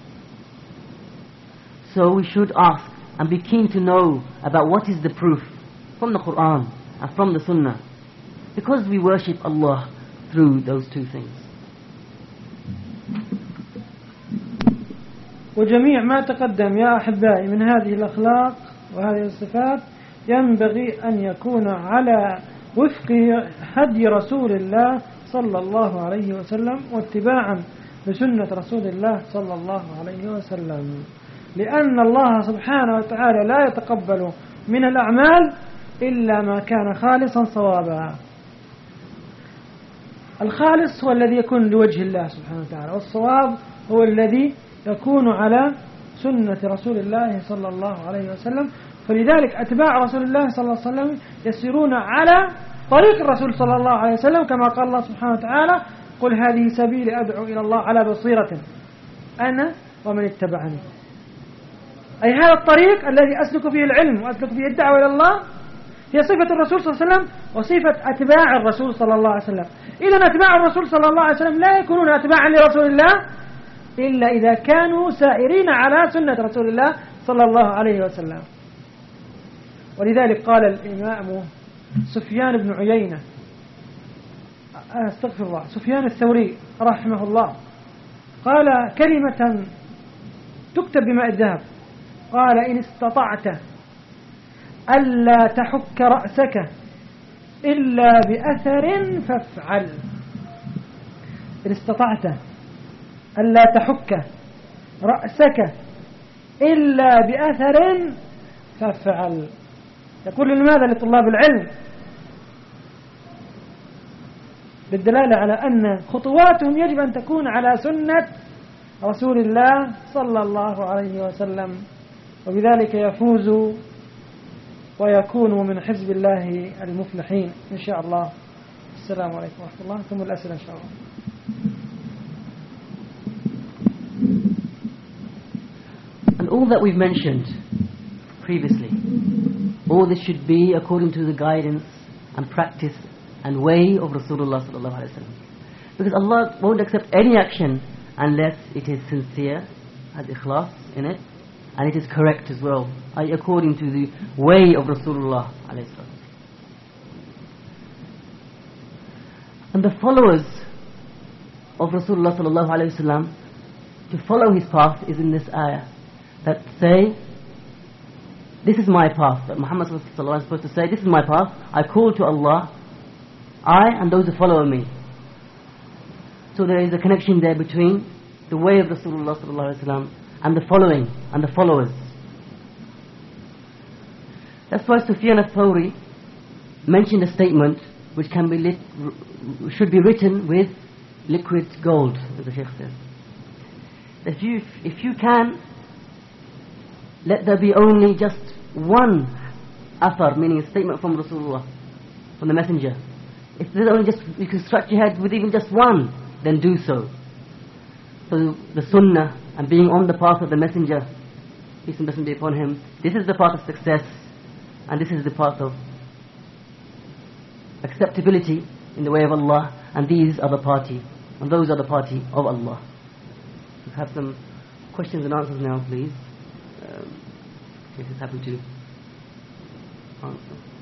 So we should ask and be keen to know about what is the proof from the Quran and from the Sunnah, because we worship Allah through those two things. وجميع ما تقدم يا أحبائي من هذه الأخلاق وهذه الصفات ينبغي أن يكون على وفق هدي رسول الله صلى الله عليه وسلم واتباعا لسنة رسول الله صلى الله عليه وسلم، لأن الله سبحانه وتعالى لا يتقبل من الأعمال إلا ما كان خالصا صوابا. الخالص هو الذي يكون لوجه الله سبحانه وتعالى، والصواب هو الذي يكون على سنة رسول الله صلى الله عليه وسلم. فلذلك أتباع رسول الله صلى الله عليه وسلم يسيرون على طريق الرسول صلى الله عليه وسلم، كما قال الله سبحانه وتعالى: قل هذه سبيلي أدعو إلى الله على بصيرة أنا ومن اتبعني. أي هذا الطريق الذي أسلك فيه العلم وأسلك فيه الدعوة إلى الله هي صفة الرسول صلى الله عليه وسلم وصفة أتباع الرسول صلى الله عليه وسلم. إذن أتباع الرسول صلى الله عليه وسلم لا يكونون أتباعا لرسول الله إلا إذا كانوا سائرين على سنة رسول الله صلى الله عليه وسلم. ولذلك قال الإمام سفيان بن عيينة استغفر الله سفيان الثوري رحمه الله قال كلمة تكتب بماء الذهب، قال: إن استطعت ألا تحك رأسك إلا بأثر فافعل. إن استطعت ألا تحك رأسك إلا بأثر فافعل. يقول لماذا؟ لطلاب العلم، بالدلالة على أن خطواتهم يجب أن تكون على سنة رسول الله صلى الله عليه وسلم، وبذلك يفوز ويكون من حزب الله المفلحين إن شاء الله. السلام عليكم ورحمة الله. ثم الأسئلة إن شاء الله. And all that we've mentioned previously, all this should be according to the guidance and practice and way of Rasulullah sallallahu alaihi wasallam. Because Allah won't accept any action unless it is sincere, has ikhlas in it, and it is correct as well, according to the way of Rasulullah alayhi wasallam. And the followers of Rasulullah sallallahu alayhi wasallam, to follow his path is in this ayah, that say, this is my path, that Muhammad sallallahu alayhi wasallam is supposed to say, this is my path, I call to Allah, I and those who follow me. So there is a connection there between the way of Rasulullah sallallahu alayhi wasallam and the following and the followers. That's why Sufyan al-Thawri mentioned a statement which can be lit, should be written with liquid gold, as the Shaykh says. If you, if you can, let there be only just one athar, meaning a statement from Rasulullah, from the Messenger. If there's only just, you can scratch your head with even just one, then do so. So the Sunnah and being on the path of the Messenger, peace and blessing be upon him, this is the path of success, and this is the path of acceptability in the way of Allah, and these are the party, and those are the party of Allah. We have some questions and answers now, please. Um, this is happy to answer.